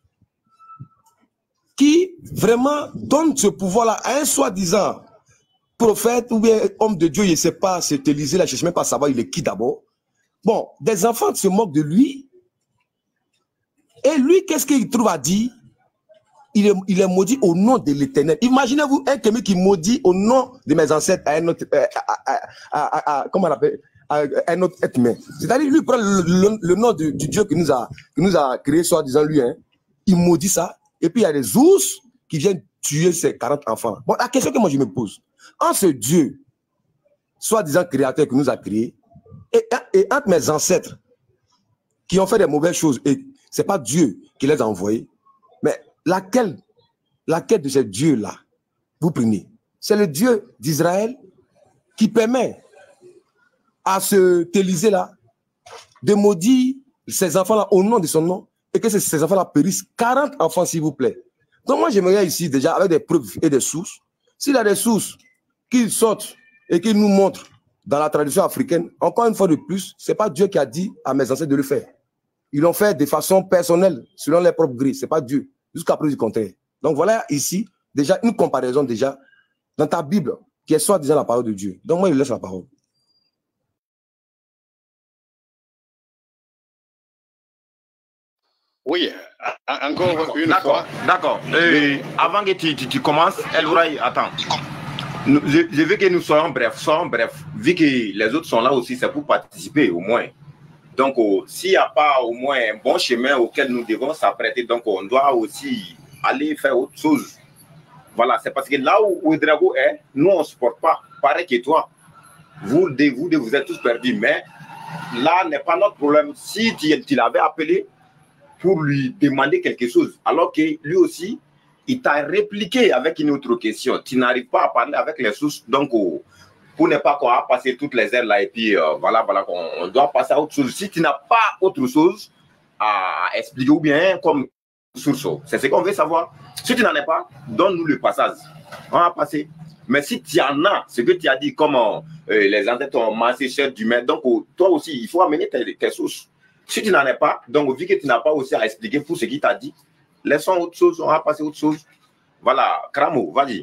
qui vraiment donne ce pouvoir-là à un soi-disant prophète ou bien homme de Dieu, je ne sais pas, c'est Élisée, là, je ne sais même pas savoir il est qui d'abord. Bon, des enfants se moquent de lui. Et lui, qu'est-ce qu'il trouve à dire? Il est, il est maudit au nom de l'Éternel. Imaginez-vous un quelqu'un qui maudit au nom de mes ancêtres à un autre, à, à, à, à, à, comment on appelle, à un autre être humain. C'est-à-dire, lui prend le, le, le nom de, du Dieu qui nous a, qui nous a créé, soi-disant lui, hein, il maudit ça. Et puis, il y a des ours qui viennent tuer ces quarante enfants. Bon, la question que moi je me pose, en ce Dieu, soi-disant créateur qui nous a créés, et, et entre mes ancêtres qui ont fait des mauvaises choses, et ce n'est pas Dieu qui les a envoyés, mais laquelle, laquelle de ces dieux-là vous prenez? C'est le Dieu d'Israël qui permet à ce Élisée-là de maudire ces enfants-là au nom de son nom et que ces, ces enfants-là périssent. quarante enfants, s'il vous plaît. Donc moi, j'aimerais ici, déjà, avec des preuves et des sources, s'il y a des sources qui sortent et qui nous montrent dans la tradition africaine, encore une fois de plus, ce n'est pas Dieu qui a dit à mes ancêtres de le faire. Ils l'ont fait de façon personnelle, selon leurs propres grilles. Ce n'est pas Dieu, jusqu'à preuve du contraire. Donc voilà ici, déjà, une comparaison déjà dans ta Bible, qui est soit déjà la parole de Dieu. Donc moi, il laisse la parole. Oui, encore une fois. D'accord. Avant que tu, tu, tu commences, Elroy, attends. Nous, je, je veux que nous soyons brefs, soyons brefs. Vu que les autres sont là aussi, c'est pour participer au moins. Donc, oh, s'il n'y a pas au moins un bon chemin auquel nous devons s'apprêter, donc on doit aussi aller faire autre chose. Voilà, c'est parce que là où Ouedraogo est, nous on ne supporte pas. Pareil que toi. Vous, vous, vous êtes tous perdus. Mais là n'est pas notre problème. Si tu, tu l'avais appelé pour lui demander quelque chose, alors que lui aussi, il t'a répliqué avec une autre question. Tu n'arrives pas à parler avec les sources. Donc, oh, pour ne pas qu'on a passé toutes les heures là et puis euh, voilà, voilà, qu'on doit passer à autre chose. Si tu n'as pas autre chose à expliquer ou bien comme source, c'est ce qu'on veut savoir. Si tu n'en as pas, donne-nous le passage. On va passer. Mais si tu en as, ce que tu as dit, comme euh, les ancêtres ont massé cher du maître, donc oh, toi aussi, il faut amener tes, tes sources. Si tu n'en as pas, donc vu que tu n'as pas aussi à expliquer pour ce qu'il t'a dit, laissons autre chose, on va passer à autre chose. Voilà, Kramo, vas-y.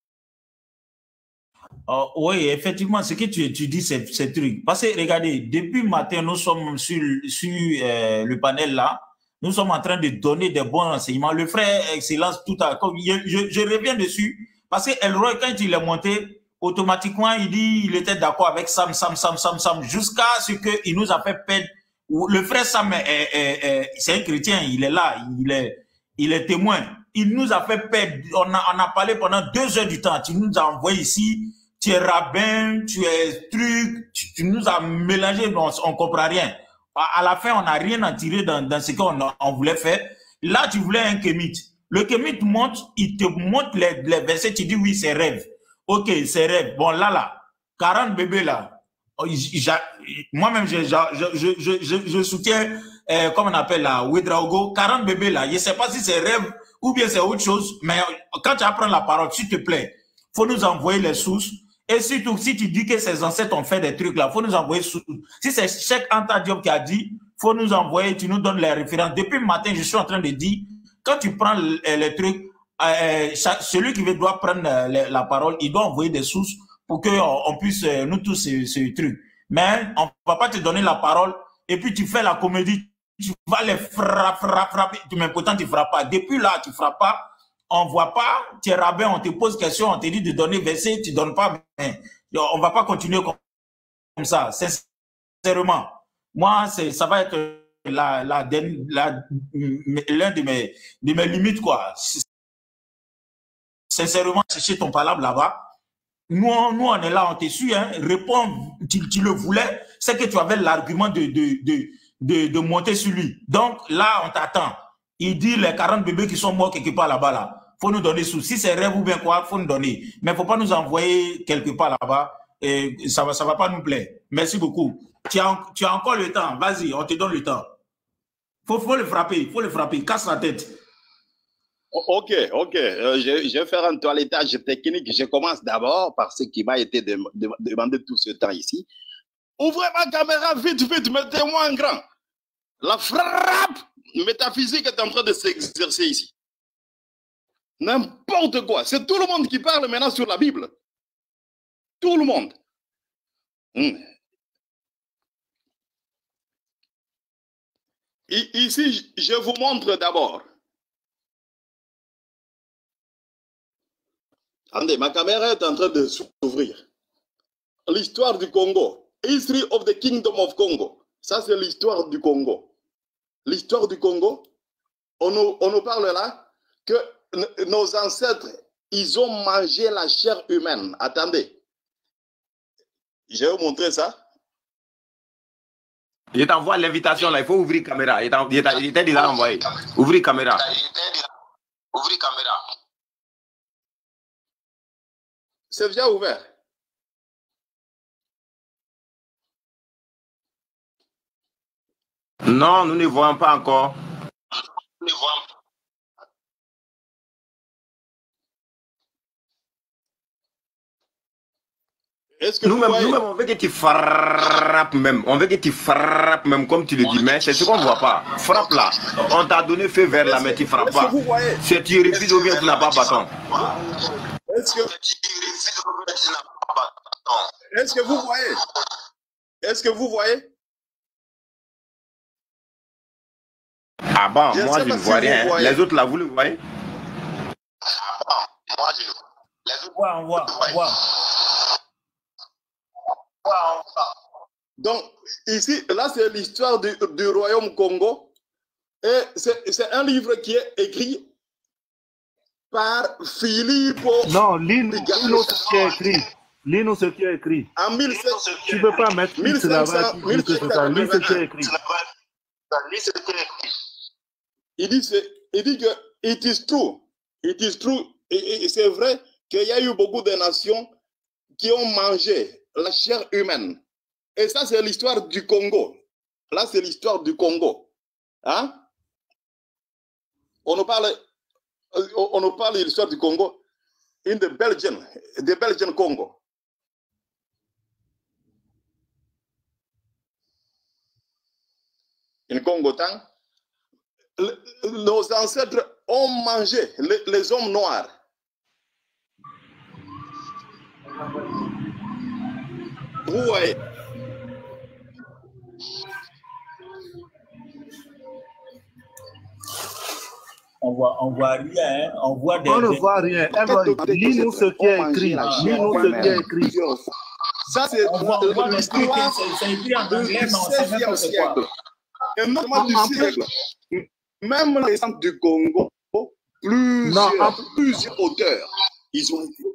Oh, oui, effectivement, ce que tu, tu dis, c'est ce truc. Parce que regardez, depuis matin, nous sommes sur, sur euh, le panel là, nous sommes en train de donner des bons renseignements. Le frère Excellence, tout à l'heure, je, je, je reviens dessus, parce que Elroy, quand il est monté, automatiquement, il dit il était d'accord avec Sam, Sam, Sam, Sam, Sam, jusqu'à ce qu'il nous a fait perdre. Le frère Sam, est, est, est, est, c'est un chrétien, il est là, il est, il est témoin. Il nous a fait perdre, on a, on a parlé pendant deux heures du temps, tu nous as envoyé ici, tu es rabbin, tu es truc, tu, tu nous as mélangé, on ne comprend rien. À, à la fin, on n'a rien à tirer dans, dans ce qu'on on voulait faire. Là, tu voulais un kémite. Le kémite monte, il te montre les, les versets, tu dis oui, c'est rêve. Ok, c'est rêve. Bon, là, là, quarante bébés là. Moi-même, je, je, je, je, je, je soutiens, euh, comme on appelle là, Ouedraogo, quarante bébés là. Je ne sais pas si c'est rêve ou bien c'est autre chose, mais quand tu apprends la parole, s'il te plaît, il faut nous envoyer les sources. Et surtout, si tu dis que ses ancêtres ont fait des trucs là, il faut nous envoyer sources. Si c'est Cheikh Anta Diop qui a dit, il faut nous envoyer, tu nous donnes les références. Depuis le matin, je suis en train de dire, quand tu prends les, les trucs, euh, celui qui doit prendre la, la parole, il doit envoyer des sources pour qu'on on puisse, nous tous, ce, ce truc. Mais on ne va pas te donner la parole et puis tu fais la comédie, tu vas les frapper, frapper, mais pourtant tu ne frappes pas. Depuis là, tu ne frappes pas, on ne voit pas, tu es rabbin, on te pose question, on te dit de donner verset, tu ne donnes pas. Mais on ne va pas continuer comme ça, sincèrement. Moi, ça va être l'un la, la, la, de, mes, de mes limites, quoi. Sincèrement, chercher ton palabre là-bas. Nous, nous, on est là, on te suit, hein. Réponds, tu, tu le voulais, c'est que tu avais l'argument de, de, de, de, de monter sur lui. Donc là, on t'attend. Il dit les quarante bébés qui sont morts quelque part là-bas, là. Faut nous donner sous. Si c'est rêve ou bien quoi, faut nous donner. Mais il ne faut pas nous envoyer quelque part là-bas. Et ça va, ça va pas nous plaire. Merci beaucoup. Tu as, tu as encore le temps. Vas-y, on te donne le temps. Faut, faut le frapper, il faut le frapper. Casse la tête. Ok, ok. Euh, je, je vais faire un toilettage technique. Je commence d'abord par ce qui m'a été de, de, demandé tout ce temps ici. Ouvrez ma caméra vite, vite, mettez-moi en grand. La frappe métaphysique est en train de s'exercer ici. N'importe quoi. C'est tout le monde qui parle maintenant sur la Bible. Tout le monde. Hum. Ici, je vous montre d'abord. Attendez, ma caméra est en train de s'ouvrir. L'histoire du Congo. History of the Kingdom of Congo. Ça, c'est l'histoire du Congo. L'histoire du Congo, on nous, on nous parle là que nos ancêtres, ils ont mangé la chair humaine. Attendez. Je vais vous montrer ça. Je t'envoie l'invitation là, il faut ouvrir caméra. Il était déjà envoyé. Ouvrir caméra. Ouvrir caméra. C'est déjà ouvert. Non, nous ne voyons pas encore. Nous ne voyons pas. Est-ce que Nous-mêmes, voyez... nous on veut que tu frappes même. On veut que tu frappes même comme tu le dis. Mais c'est ce qu'on ne voit pas. Frappe là. On t'a donné feu vert là, mais tu ne frappes pas. C'est tu refuses ou bien tu n'as pas bâton. Est-ce que... Est-ce que vous voyez? Est-ce que vous voyez? Ah bon, je moi je ne vois si rien. Les autres là, vous le voyez? Ah bon, moi je le vois. Les autres, on voit, on voit. Donc, ici, là, c'est l'histoire du, du royaume Congo. Et c'est un livre qui est écrit par Filippo. Non, lis-nous ce qui est écrit. Lis-nous ce qui est écrit. En mille sept cents, tu ne peux pas mettre mille cinq cents, lis ce qui est écrit. Il dit, il dit que it is true. It is true. Et, et c'est vrai qu'il y a eu beaucoup de nations qui ont mangé la chair humaine. Et ça, c'est l'histoire du Congo. Là, c'est l'histoire du Congo. Hein? On nous parle, on nous parle de l'histoire du Congo in the Belgian, the Belgian Congo. In Congo, tant, nos ancêtres ont mangé les, les hommes noirs. Vous voyez? On voit, on voit rien, hein? On voit des... On ne voit rien. Lis-nous ce qui est écrit. Lis-nous ce qui est écrit. Ça, c'est l'histoire c'est écrit en anglais, mais on sait même pas c'est quoi. Et non, du siècle. Même l'exemple du Congo, plusieurs, non, plusieurs auteurs, ils ont écrit.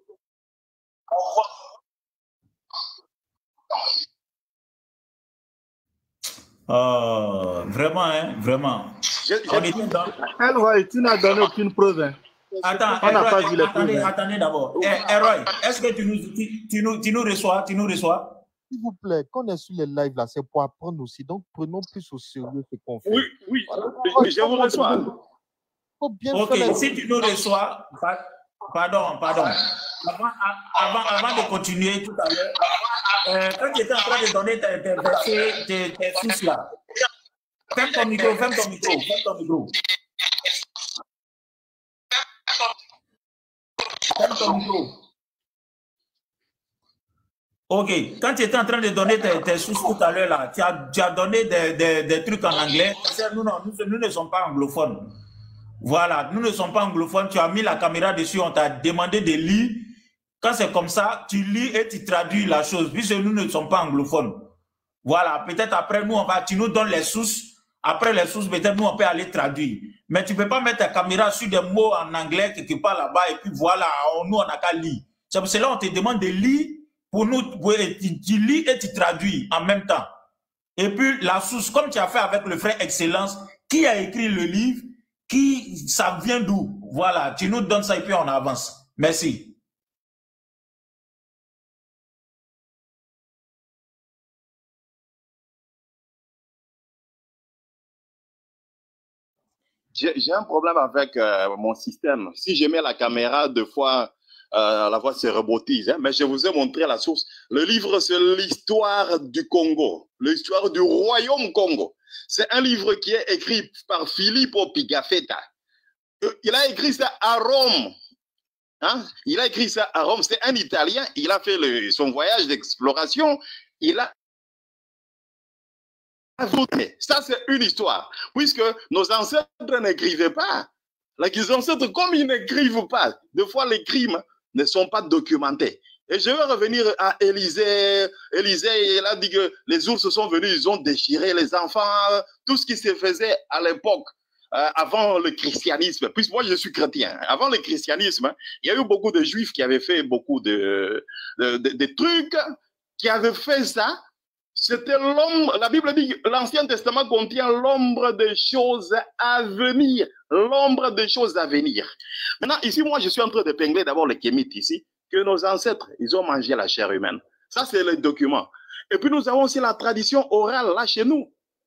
Oh, vraiment, hein, vraiment. Je, je, on était dans... Elroy, tu n'as donné aucune preuve. Hein. Attends, on n'a pas vu les attendez, preuves. Attendez d'abord. Elroy, est-ce que tu nous, tu, tu, nous, tu nous reçois, tu nous reçois? S'il vous plaît, quand on est sur les lives là, c'est pour apprendre aussi. Donc, prenons plus au sérieux ce qu'on fait. Oui, oui, voilà. oui je vous reçois. Faut bien ok, faire si tu nous reçois, pardon, pardon. Avant, avant, avant de continuer tout à l'heure, euh, quand tu étais en train de donner tes, tes versets, tes, tes sources là, ferme ton micro, ferme ton micro, ferme ton micro. Ferme ton micro. Ok, quand tu étais en train de donner tes, tes sources tout à l'heure là, tu as, tu as donné des, des, des trucs en anglais. Nous, non, nous, nous ne sommes pas anglophones. Voilà, nous ne sommes pas anglophones. Tu as mis la caméra dessus, on t'a demandé de lire. Quand c'est comme ça, tu lis et tu traduis la chose, puisque nous ne sommes pas anglophones. Voilà, peut-être après nous, on va, tu nous donnes les sources. Après les sources, peut-être nous, on peut aller traduire. Mais tu ne peux pas mettre ta caméra sur des mots en anglais quelque part là-bas et puis voilà, on, nous, on n'a qu'à lire. C'est pour cela qu'on te demande de lire pour nous. Pour, tu, tu lis et tu traduis en même temps. Et puis la source, comme tu as fait avec le frère Excellence, qui a écrit le livre, qui, ça vient d'où? Voilà, tu nous donnes ça et puis on avance. Merci. J'ai un problème avec euh, mon système. Si je mets la caméra, deux fois, euh, la voix se rebotise. Hein? Mais je vous ai montré la source. Le livre, c'est l'histoire du Congo, l'histoire du royaume Congo. C'est un livre qui est écrit par Filippo Pigafetta. Il a écrit ça à Rome. Hein? Il a écrit ça à Rome. C'est un Italien. Il a fait le, son voyage d'exploration. Il a Ça, c'est une histoire. Puisque nos ancêtres n'écrivaient pas. Les ancêtres, comme ils n'écrivent pas, des fois les crimes ne sont pas documentés. Et je vais revenir à Élisée. Élisée, il a dit que les ours sont venus, ils ont déchiré les enfants, tout ce qui se faisait à l'époque, euh, avant le christianisme. Puisque moi, je suis chrétien. Avant le christianisme, il y a eu beaucoup de juifs qui avaient fait beaucoup de, de, de, de trucs, qui avaient fait ça. C'était l'ombre, la Bible dit que l'Ancien Testament contient l'ombre des choses à venir. L'ombre des choses à venir. Maintenant, ici, moi, je suis en train d'épingler d'abord les Kémites ici, que nos ancêtres, ils ont mangé la chair humaine. Ça, c'est le document. Et puis, nous avons aussi la tradition orale là chez nous.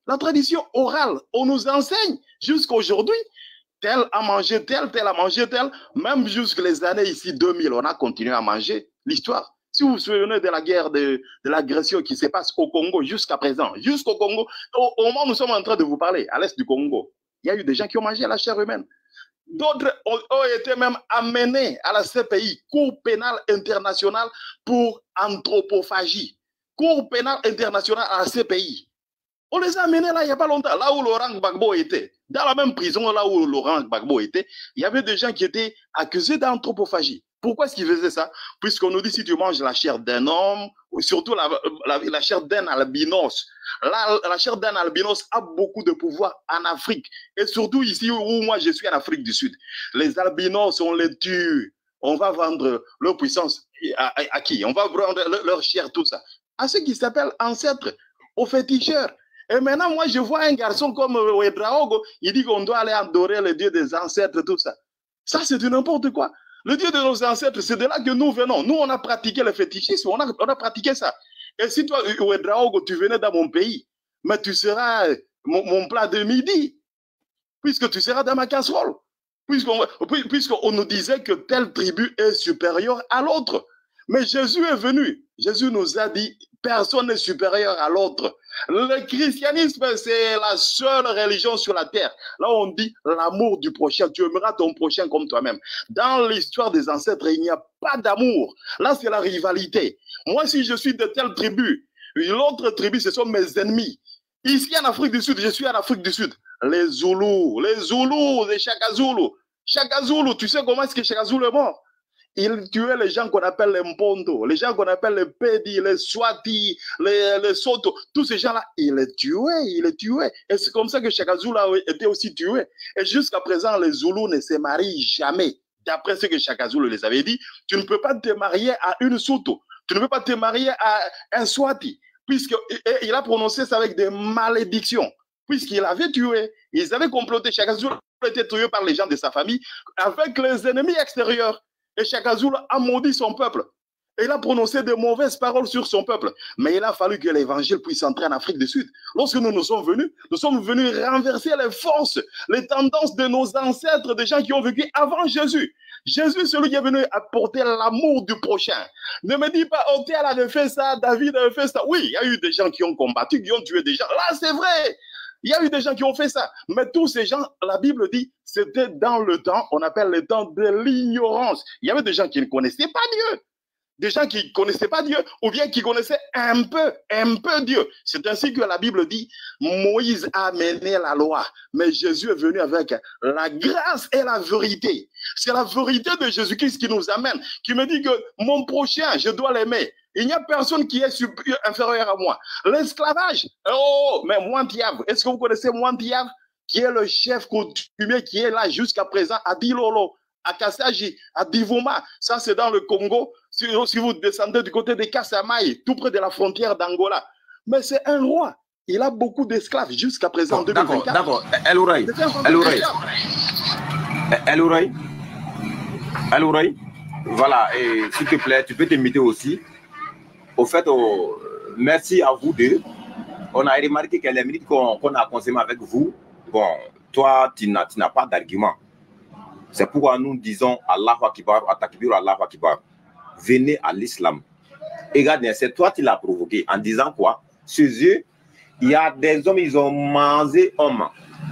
La tradition orale, on nous enseigne jusqu'à aujourd'hui. Tel a mangé tel, tel a mangé tel. Même jusqu'à les années ici deux mille, on a continué à manger l'histoire. Si vous vous souvenez de la guerre, de, de l'agression qui se passe au Congo jusqu'à présent, jusqu'au Congo, au, au moment où nous sommes en train de vous parler, à l'est du Congo, il y a eu des gens qui ont mangé la chair humaine. D'autres ont, ont été même amenés à la C P I, Cour pénale internationale pour anthropophagie. Cour pénale internationale à la C P I. On les a amenés là il n'y a pas longtemps, là où Laurent Gbagbo était. Dans la même prison là où Laurent Gbagbo était, il y avait des gens qui étaient accusés d'anthropophagie. Pourquoi est-ce qu'ils faisaient ça? Puisqu'on nous dit si tu manges la chair d'un homme, ou surtout la, la, la chair d'un albinos, la, la chair d'un albinos a beaucoup de pouvoir en Afrique. Et surtout ici où moi je suis en Afrique du Sud. Les albinos, on les tue. On va vendre leur puissance à, à, à qui? On va vendre leur, leur chair, tout ça. À ceux qui s'appellent ancêtres, aux féticheurs. Et maintenant, moi, je vois un garçon comme Ouedraogo, il dit qu'on doit aller adorer le Dieu des ancêtres, tout ça. Ça, c'est du n'importe quoi. Le Dieu de nos ancêtres, c'est de là que nous venons. Nous, on a pratiqué le fétichisme, on a, on a pratiqué ça. Et si toi, Ouedraogo, tu venais dans mon pays, mais tu seras mon, mon plat de midi, puisque tu seras dans ma casserole. Puisqu'on puisqu'on nous disait que telle tribu est supérieure à l'autre. Mais Jésus est venu. Jésus nous a dit, personne n'est supérieur à l'autre. Le christianisme, c'est la seule religion sur la terre. Là, on dit l'amour du prochain. Tu aimeras ton prochain comme toi-même. Dans l'histoire des ancêtres, il n'y a pas d'amour. Là, c'est la rivalité. Moi, si je suis de telle tribu, l'autre tribu, ce sont mes ennemis. Ici, en Afrique du Sud, je suis en Afrique du Sud. Les Zoulous, les Zoulous, les Chaka Zulu. Chaka Zulu, tu sais comment est-ce que Chaka Zulu est mort? Il tuait les gens qu'on appelle les Mpondo, les gens qu'on appelle les Pedi, les Swati, les, les Soto. Tous ces gens-là, il les tuait, il les tuait. Et c'est comme ça que Chaka Zulu a été aussi tué. Et jusqu'à présent, les Zoulous ne se marient jamais. D'après ce que Chaka Zulu les avait dit, tu ne peux pas te marier à une Soto. Tu ne peux pas te marier à un Swati. Puisqu'il a prononcé ça avec des malédictions. Puisqu'il avait tué, ils avaient comploté. Chaka Zulu a été tué par les gens de sa famille avec les ennemis extérieurs. Et Chaka Zulu a maudit son peuple. Et il a prononcé de mauvaises paroles sur son peuple. Mais il a fallu que l'évangile puisse entrer en Afrique du Sud. Lorsque nous nous sommes venus, nous sommes venus renverser les forces, les tendances de nos ancêtres, des gens qui ont vécu avant Jésus. Jésus, celui qui est venu apporter l'amour du prochain. Ne me dis pas, oh, tel avait fait ça, David avait fait ça. Oui, il y a eu des gens qui ont combattu, qui ont tué des gens. Là, c'est vrai. Il y a eu des gens qui ont fait ça. Mais tous ces gens, la Bible dit, c'était dans le temps, on appelle le temps de l'ignorance. Il y avait des gens qui ne connaissaient pas Dieu. Des gens qui ne connaissaient pas Dieu, ou bien qui connaissaient un peu, un peu Dieu. C'est ainsi que la Bible dit, Moïse a amené la loi, mais Jésus est venu avec la grâce et la vérité. C'est la vérité de Jésus-Christ qui nous amène, qui me dit que mon prochain, je dois l'aimer. Il n'y a personne qui est supérieur, inférieur à moi. L'esclavage, oh, mais Mwantiav, est-ce que vous connaissez Mwantiav, qui est le chef coutumier qui est là jusqu'à présent à Dilolo, à Kassaji, à Divuma, ça c'est dans le Congo. Si, si vous descendez du côté de Kasamaï, tout près de la frontière d'Angola. Mais c'est un roi. Il a beaucoup d'esclaves jusqu'à présent. Bon, d'accord, d'accord. El-Ouraï, El-Ouraï, El-Ouraï, El-Ouraï, voilà, et s'il te plaît, tu peux t'imiter aussi. Au fait, oh, merci à vous deux. On a remarqué que les minutes qu'on qu'on a consommées avec vous, bon, toi, tu n'as pas d'argument. C'est pourquoi nous disons Allahu Akbar, Atakbir, Allahu Akbar. Venez à l'islam. Et regardez, c'est toi qui l'as provoqué en disant quoi? Chez eux, il y a des hommes, ils ont mangé homme.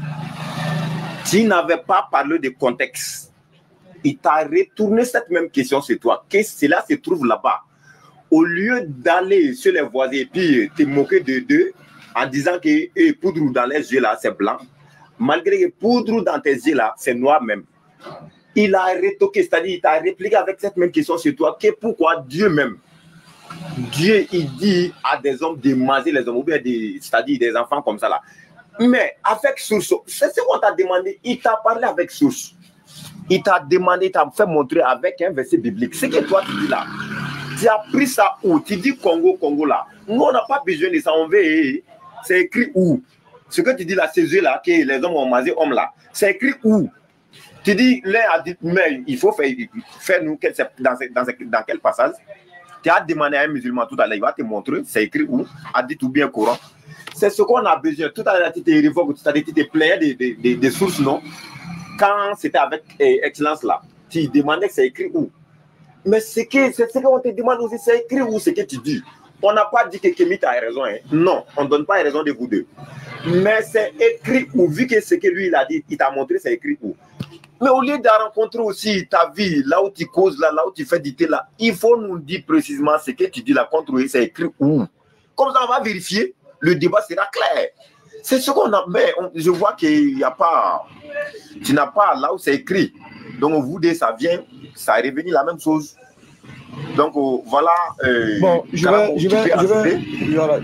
Tu n'avais pas parlé de contexte. Il t'a retourné cette même question sur toi. Qu'est-ce que cela se trouve là-bas? Au lieu d'aller sur les voisins et puis te moquer de deux en disant que eh, poudre dans les yeux là, c'est blanc. Malgré que poudre dans tes yeux là, c'est noir même. Il a retoqué, c'est-à-dire il t'a répliqué avec cette même question sur toi, que pourquoi Dieu même, Dieu il dit à des hommes de manger les hommes, ou bien c'est-à-dire des enfants comme ça là. Mais avec source, c'est ce qu'on t'a demandé, il t'a parlé avec source. Il t'a demandé, il t'a fait montrer avec un verset biblique. C'est que toi tu dis là, tu as pris ça où? Tu dis Congo, Congo là. Nous on n'a pas besoin de ça, on veut. C'est écrit où? Ce que tu dis là, ces yeux là, que les hommes ont mangé hommes là, c'est écrit où? Tu dis, l'un a dit, mais il faut faire, faire nous, dans, dans, dans quel passage? Tu as demandé à un musulman tout à l'heure, il va te montrer, c'est écrit où? A dit tout bien Coran. C'est ce qu'on a besoin. Tout à l'heure, tu te révoques, c'est-à-dire tu te plaignais des, des, des, des sources, non? Quand c'était avec eh, Excellence là, tu demandais que c'est écrit où? Mais c'est que c'est ce qu'on te demande aussi, c'est écrit où ce que tu dis. On n'a pas dit que Kémy a raison. Hein. Non, on ne donne pas raison de vous deux. Mais c'est écrit où, vu que ce que lui il a dit, il t'a montré, c'est écrit où. Mais au lieu de rencontrer aussi ta vie, là où tu causes, là, là où tu fais du thé, là, il faut nous dire précisément ce que tu dis là, contre lui, c'est écrit où. Comme ça, on va vérifier, le débat sera clair. C'est ce qu'on a. Mais on, je vois qu'il n'y a pas. Tu n'as pas là où c'est écrit. Donc, vous deux, ça vient, ça est revenu la même chose. Donc, oh, voilà. Euh, bon, je vais. Je vais, je vais voilà.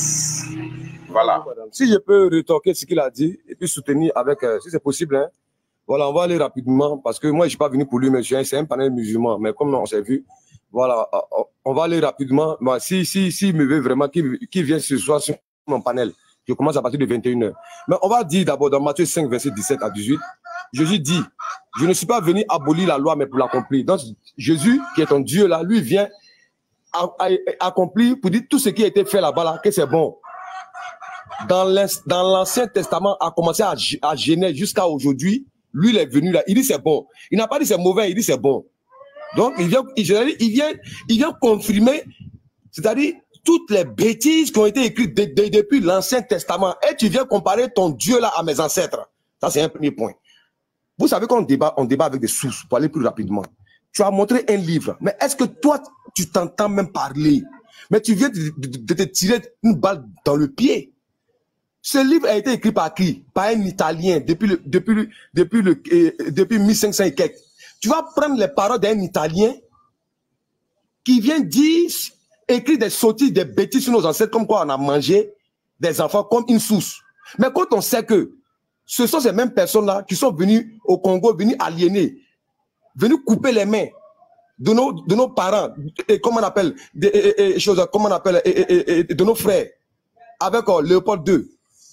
Voilà. Si je peux rétorquer ce qu'il a dit et puis soutenir avec, euh, si c'est possible, hein. Voilà, on va aller rapidement parce que moi, je ne suis pas venu pour lui, mais c'est un panel musulman. Mais comme on s'est vu, voilà, on va aller rapidement. Bon, si, si, si me veut vraiment, qui, qui vient ce soir sur mon panel, je commence à partir de vingt et une heures. Mais on va dire d'abord dans Matthieu cinq, verset dix-sept à dix-huit, Jésus dit, je ne suis pas venu abolir la loi, mais pour l'accomplir. Donc, Jésus, qui est ton Dieu là, lui vient à, à, à accomplir pour dire tout ce qui a été fait là-bas, là, que c'est bon. Dans l'Ancien Testament, a commencé à, à Genèse jusqu'à aujourd'hui, lui, il est venu là, il dit c'est bon. Il n'a pas dit c'est mauvais, il dit c'est bon. Donc, il vient, il vient, il vient confirmer, c'est-à-dire toutes les bêtises qui ont été écrites de, de, depuis l'Ancien Testament. Et tu viens comparer ton Dieu là à mes ancêtres. Ça, c'est un premier point. Vous savez qu'on débat, on débat avec des sources pour aller plus rapidement. Tu as montré un livre, mais est-ce que toi, tu t'entends même parler? Mais tu viens de, de, de te tirer une balle dans le pied. Ce livre a été écrit par qui? Par un Italien depuis le, depuis le, depuis le, euh, depuis mille cinq cents et quelques. Tu vas prendre les paroles d'un Italien qui vient dire, écrire des sottises, des bêtises sur nos ancêtres, comme quoi on a mangé des enfants comme une source. Mais quand on sait que ce sont ces mêmes personnes-là qui sont venues au Congo, venues aliéner, venues couper les mains de nos, de nos parents, et comment on appelle, des, et, et, choses, comment on appelle, et, et, et, de nos frères, avec oh, Léopold deux.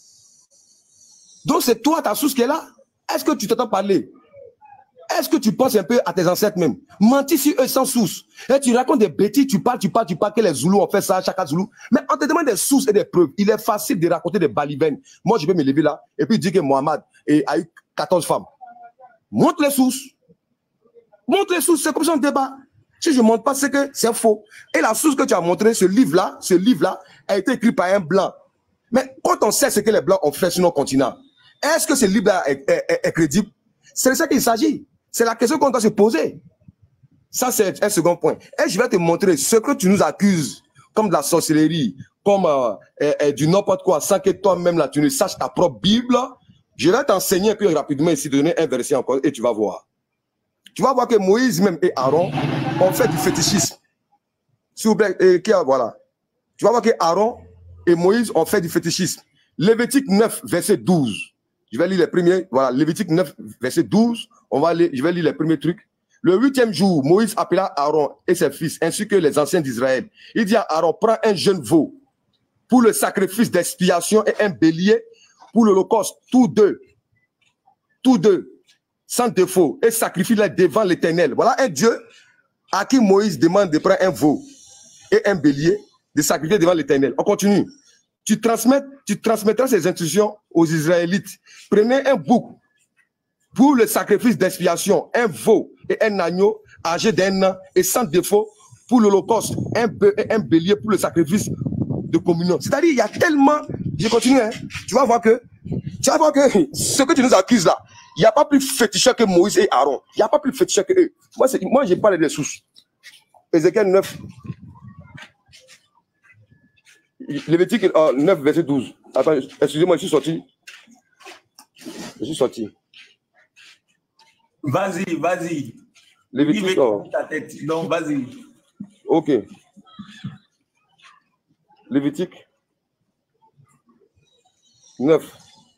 Donc c'est toi ta source qui est là. Est-ce que tu t'entends parler? Est-ce que tu penses un peu à tes ancêtres même? Mentir sur eux sans source. Et tu racontes des bêtises, tu parles, tu parles, tu parles que les Zoulous ont fait ça, chaque Zoulou. Mais on te demande des sources et des preuves. Il est facile de raconter des balivernes. Moi, je vais me lever là et puis dire que Mohamed a eu quatorze femmes. Montre les sources. Montre les sources, c'est comme ça un débat. Si je ne montre pas, c'est que c'est faux. Et la source que tu as montré, ce livre-là, ce livre-là a été écrit par un blanc. Mais quand on sait ce que les blancs ont fait sur nos continents, est-ce que ce livre-là est, est, est, est crédible? C'est de ça qu'il s'agit. C'est la question qu'on doit se poser. Ça, c'est un second point. Et je vais te montrer ce que tu nous accuses comme de la sorcellerie, comme euh, euh, euh, du n'importe quoi, sans que toi-même, là, tu ne saches ta propre Bible. Je vais t'enseigner plus rapidement ici, donner un verset encore, et tu vas voir. Tu vas voir que Moïse même et Aaron ont fait du fétichisme. S'il vous plaît, et, qui a, voilà. Tu vas voir que Aaron et Moïse ont fait du fétichisme. Lévitique neuf, verset douze. Je vais lire les premiers. Voilà, Lévitique neuf, verset douze. On va aller, je vais lire les premiers trucs. Le huitième jour, Moïse appela Aaron et ses fils, ainsi que les anciens d'Israël. Il dit à Aaron, prends un jeune veau pour le sacrifice d'expiation et un bélier pour l'holocauste, tous deux, tous deux, sans défaut, et sacrifie-les devant l'Éternel. Voilà un Dieu à qui Moïse demande de prendre un veau et un bélier, de sacrifier devant l'Éternel. On continue. Tu, transmets, tu transmettras ces instructions aux Israélites. Prenez un bouc pour le sacrifice d'expiation, un veau et un agneau âgé d'un an et sans défaut pour l'holocauste, un bœuf et un bélier pour le sacrifice de communion. C'est-à-dire, il y a tellement... Je continue, hein. Tu vas voir que... Tu vas voir que ce que tu nous accuses là, il n'y a pas plus féticheur que Moïse et Aaron. Il n'y a pas plus féticheur que eux. Moi, moi j'ai parlé des sources. Ézéchiel neuf. Lévitique euh, neuf, verset douze. Attends, excusez-moi, je suis sorti. Je suis sorti. Vas-y, vas-y. Lévitique. Oh. Ta tête. Donc, vas-y. Ok. Lévitique neuf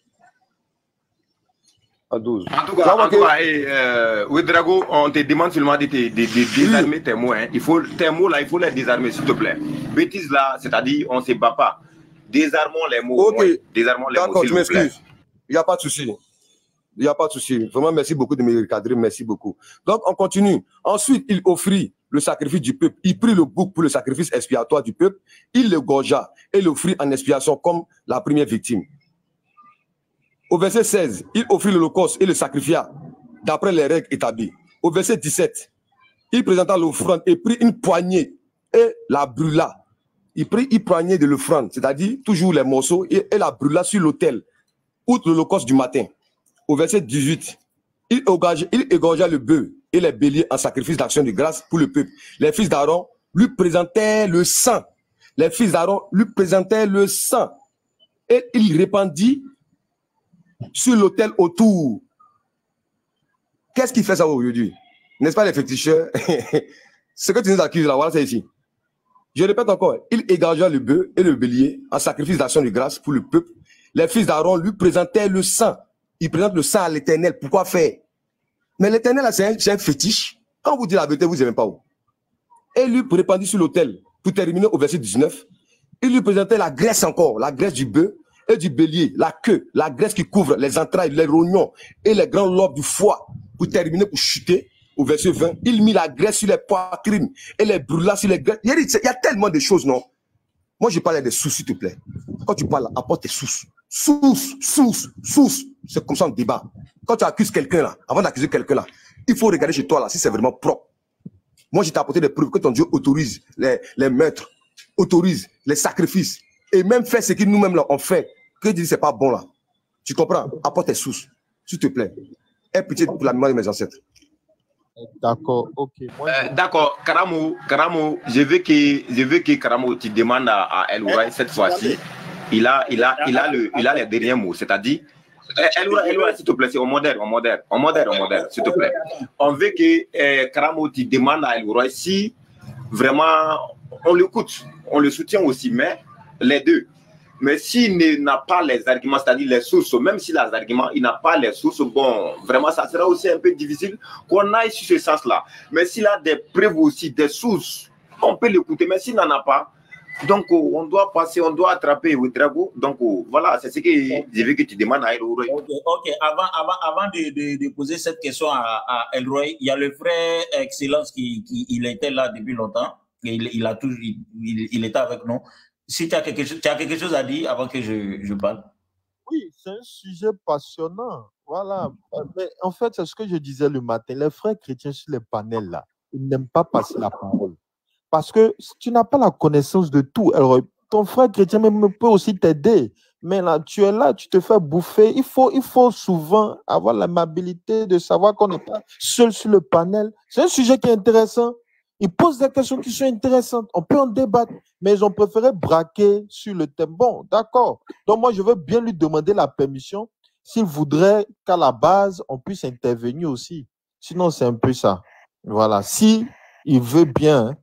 à douze. En tout cas, en tout cas et, euh, oui, Drago, on te demande seulement de, de, de, de désarmer oui. tes mots. Hein. Il faut, tes mots là, il faut les désarmer, s'il te plaît. Bêtise là, c'est-à-dire, on ne se bat pas. Désarmons les mots. Ok. Ouais. Désarmons les mots, s'il vous plaît. Il n'y a pas de souci. Il n'y a pas de souci. Vraiment, merci beaucoup de me recadrer. Merci beaucoup. Donc, on continue. Ensuite, il offrit le sacrifice du peuple. Il prit le bouc pour le sacrifice expiatoire du peuple. Il le gorgea et l'offrit en expiation comme la première victime. Au verset seize, il offrit l'holocauste et le sacrifia d'après les règles établies. Au verset dix-sept, il présenta l'offrande et prit une poignée et la brûla. Il prit une poignée de l'offrande, c'est-à-dire toujours les morceaux, et, et la brûla sur l'autel, outre l'holocauste du matin. Au verset dix-huit, il égorgea, il égorgea le bœuf et les béliers en sacrifice d'action de grâce pour le peuple. Les fils d'Aaron lui présentaient le sang. Les fils d'Aaron lui présentaient le sang. Et il répandit sur l'autel autour. Qu'est-ce qui fait ça aujourd'hui? N'est-ce pas les féticheurs? Ce que tu nous accuses là, voilà, c'est ici. Je répète encore, il égorgea le bœuf et le bélier en sacrifice d'action de grâce pour le peuple. Les fils d'Aaron lui présentaient le sang. Il présente le sang à l'Éternel. Pourquoi faire? Mais l'Éternel, c'est un, un fétiche. Quand vous dites la vérité, vous n'aimez pas où. Et lui répandit sur l'autel. Pour terminer au verset dix-neuf, il lui présentait la graisse encore, la graisse du bœuf et du bélier, la queue, la graisse qui couvre les entrailles, les rognons et les grands lobes du foie. Pour terminer, pour chuter, au verset vingt, il mit la graisse sur les poitrines et les brûla sur les graisses. Il y a, il y a tellement de choses, non? Moi, je parlais des sources, s'il te plaît. Quand tu parles, apporte tes sources. Source, source, source. C'est comme ça on débat. Quand tu accuses quelqu'un là, avant d'accuser quelqu'un là, il faut regarder chez toi là si c'est vraiment propre. Moi, je t'ai apporté des preuves que ton Dieu autorise les, les meurtres, autorise les sacrifices et même fait ce que nous-mêmes là on fait. Que dit c'est pas bon là. Tu comprends? Apporte tes sources, s'il te plaît. Aie pitié pour la mémoire de mes ancêtres. D'accord, ok. Euh, D'accord, Karamo, Karamo, je veux que, je veux que Karamo, tu demandes à, à El Ouraï cette fois-ci. Il a, il a, il a le, il a les derniers mots, c'est-à-dire, El Ouraï, s'il te plaît, on modère, on modère, on modère, on modère, s'il te plaît. On veut que euh, Karamo, tu demandes à El Ouraï si vraiment on l'écoute, on le soutient aussi, mais les deux. Mais s'il n'a pas les arguments, c'est-à-dire les sources, même s'il a les arguments, il n'a pas les sources, bon, vraiment, ça sera aussi un peu difficile qu'on aille sur ce sens-là. Mais s'il a des preuves aussi, des sources, on peut l'écouter. Mais s'il n'en a pas, donc on doit passer, on doit attraper Ouedraogo. Donc voilà, c'est ce que je veux que tu demandes à Elroy. Ok, ok. Avant, avant, avant de, de, de poser cette question à, à Elroy, il y a le frère Excellence qui, qui il était là depuis longtemps. Et il, il, a toujours, il, il, il était avec nous. Si tu as quelque chose, tu as quelque chose à dire avant que je, je parle. Oui, c'est un sujet passionnant. Voilà. Mais en fait, c'est ce que je disais le matin. Les frères chrétiens sur les panels, là, ils n'aiment pas passer la parole. Parce que tu n'as pas la connaissance de tout. Alors, ton frère chrétien même peut aussi t'aider. Mais là, tu es là, tu te fais bouffer. Il faut, il faut souvent avoir l'amabilité de savoir qu'on n'est pas seul sur le panel. C'est un sujet qui est intéressant. Ils posent des questions qui sont intéressantes. On peut en débattre, mais ils ont préféré braquer sur le thème. Bon, d'accord. Donc, moi, je veux bien lui demander la permission s'il voudrait qu'à la base, on puisse intervenir aussi. Sinon, c'est un peu ça. Voilà. Si il veut bien.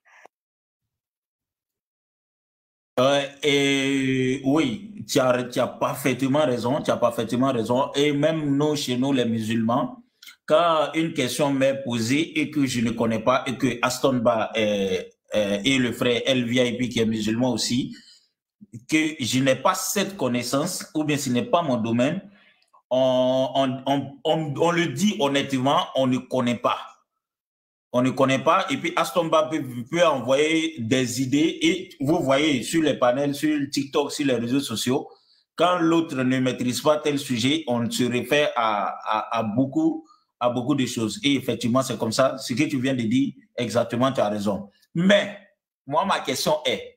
Euh, et oui, tu as, tu as parfaitement raison. Tu as parfaitement raison. Et même nous, chez nous, les musulmans, quand une question m'est posée et que je ne connais pas et que Aston Ba est, est, et le frère El V I P qui est musulman aussi, que je n'ai pas cette connaissance ou bien ce n'est pas mon domaine, on, on, on, on, on le dit honnêtement, on ne connaît pas. On ne connaît pas et puis Aston Ba peut, peut envoyer des idées et vous voyez sur les panels, sur TikTok, sur les réseaux sociaux, quand l'autre ne maîtrise pas tel sujet, on se réfère à, à, à beaucoup à beaucoup de choses. Et effectivement, c'est comme ça. Ce que tu viens de dire, exactement, tu as raison. Mais, moi, ma question est,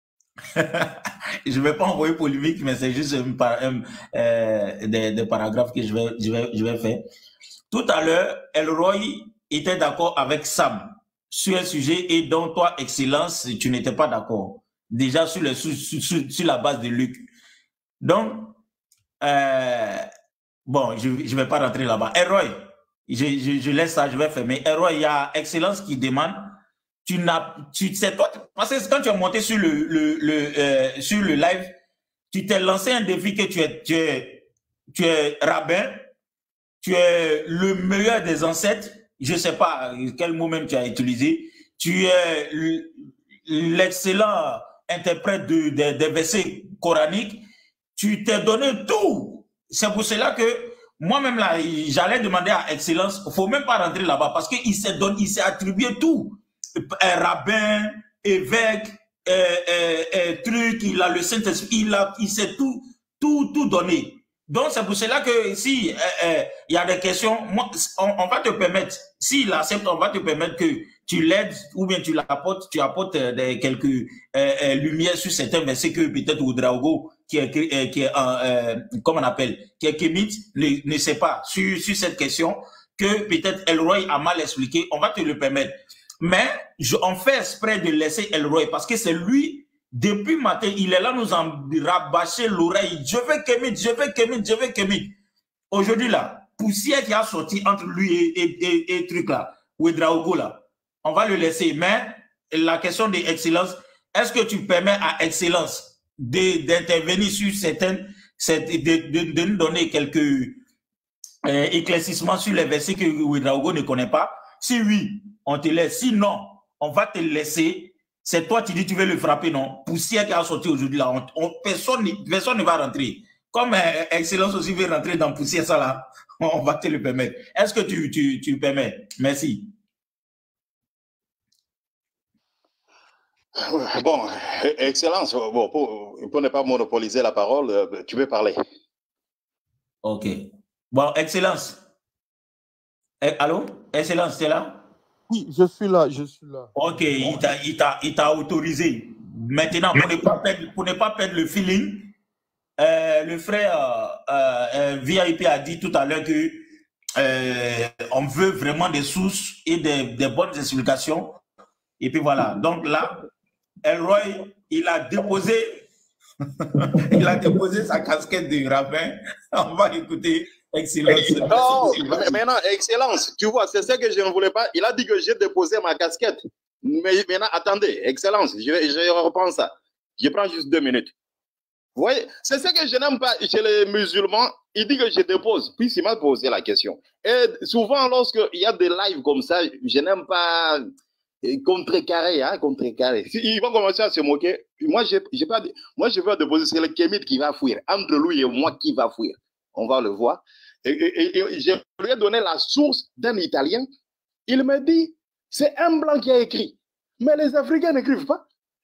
je ne vais pas envoyer polémique, mais c'est juste un, un, euh, des, des paragraphes que je vais, je, vais, je vais faire. Tout à l'heure, Elroy était d'accord avec Sam sur un sujet et dont toi, Excellence, tu n'étais pas d'accord. Déjà sur, le, sur, sur, sur la base de Luc. Donc, euh, bon, je ne vais pas rentrer là-bas. Elroy, Je, je, je laisse ça, je vais fermer. Erroi, il y a Excellence qui demande, tu n'as, tu sais toi, parce que quand tu es monté sur le, le, le, euh, sur le live, tu t'es lancé un défi que tu es, tu es, tu es rabbin, tu es le meilleur des ancêtres, je ne sais pas quel mot même tu as utilisé, tu es l'excellent interprète de, de, des versets coraniques, tu t'es donné tout. C'est pour cela que moi-même, là, j'allais demander à Excellence, il ne faut même pas rentrer là-bas parce qu'il s'est donné, il s'est attribué tout. un rabbin, évêque, euh, euh, euh, truc, il a le Saint-Esprit, il, a, il sait tout, tout, tout donner. Donc, c'est pour cela que si euh, euh, il y a des questions, moi, on, on va te permettre, s'il accepte, on va te permettre que tu l'aides ou bien tu l'apportes, tu apportes euh, des, quelques euh, euh, lumières sur certains versets que peut-être Ouedraogo, qui est, euh, qui est euh, comment on appelle, qui est kémite, ne, ne sait pas sur, sur cette question, que peut-être Elroy a mal expliqué, on va te le permettre. Mais je, on fait exprès de laisser Elroy parce que c'est lui. Depuis matin, il est là nous en rabâcher l'oreille. Je veux Kémit, je veux Kémit, je veux Kémit. Aujourd'hui là, poussière qui a sorti entre lui et, et, et, et truc là, Ouedraogo là, on va le laisser. Mais la question de Excellence, est-ce que tu permets à Excellence d'intervenir sur certaines, de, de, de nous donner quelques euh, éclaircissements sur les versets que Ouedraogo ne connaît pas? Si oui, on te laisse. Sinon, on va te laisser. C'est toi, tu dis, tu veux le frapper, non? Poussière qui a sorti aujourd'hui, là, on, on, personne, personne ne va rentrer. Comme euh, Excellence aussi veut rentrer dans Poussière, ça, là, on va te le permettre. Est-ce que tu, tu, tu le permets? Merci. Bon, Excellence, bon, pour, pour ne pas monopoliser la parole, tu peux parler. OK. Bon, Excellence. Eh, allô? Excellence, tu es là? Oui, je suis là, je suis là. Ok, il t'a autorisé. Maintenant, pour ne pas perdre, pour ne pas perdre le feeling, euh, le frère euh, euh, V I P a dit tout à l'heure que euh, on veut vraiment des sources et des, des bonnes explications. Et puis voilà. Donc là, Elroy, il a déposé, il a déposé sa casquette de rabbin. On va écouter. Excellence. Non, maintenant, Excellence, tu vois, c'est ça que je ne voulais pas. Il a dit que j'ai déposé ma casquette. Mais maintenant, attendez, Excellence, je, je reprends ça. Je prends juste deux minutes. Vous voyez, c'est ça que je n'aime pas chez les musulmans. Il dit que je dépose, puis il m'a posé la question. Et souvent, lorsqu'il y a des lives comme ça, je n'aime pas contrecarrer, hein, contrecarrer. Ils vont commencer à se moquer. Moi, j'ai pas, moi, je veux déposer, c'est le kémite qui va fuir. Entre lui et moi, qui va fuir? On va le voir. Et, et, et je lui ai donné la source d'un Italien. Il me dit, c'est un blanc qui a écrit. Mais les Africains n'écrivent pas.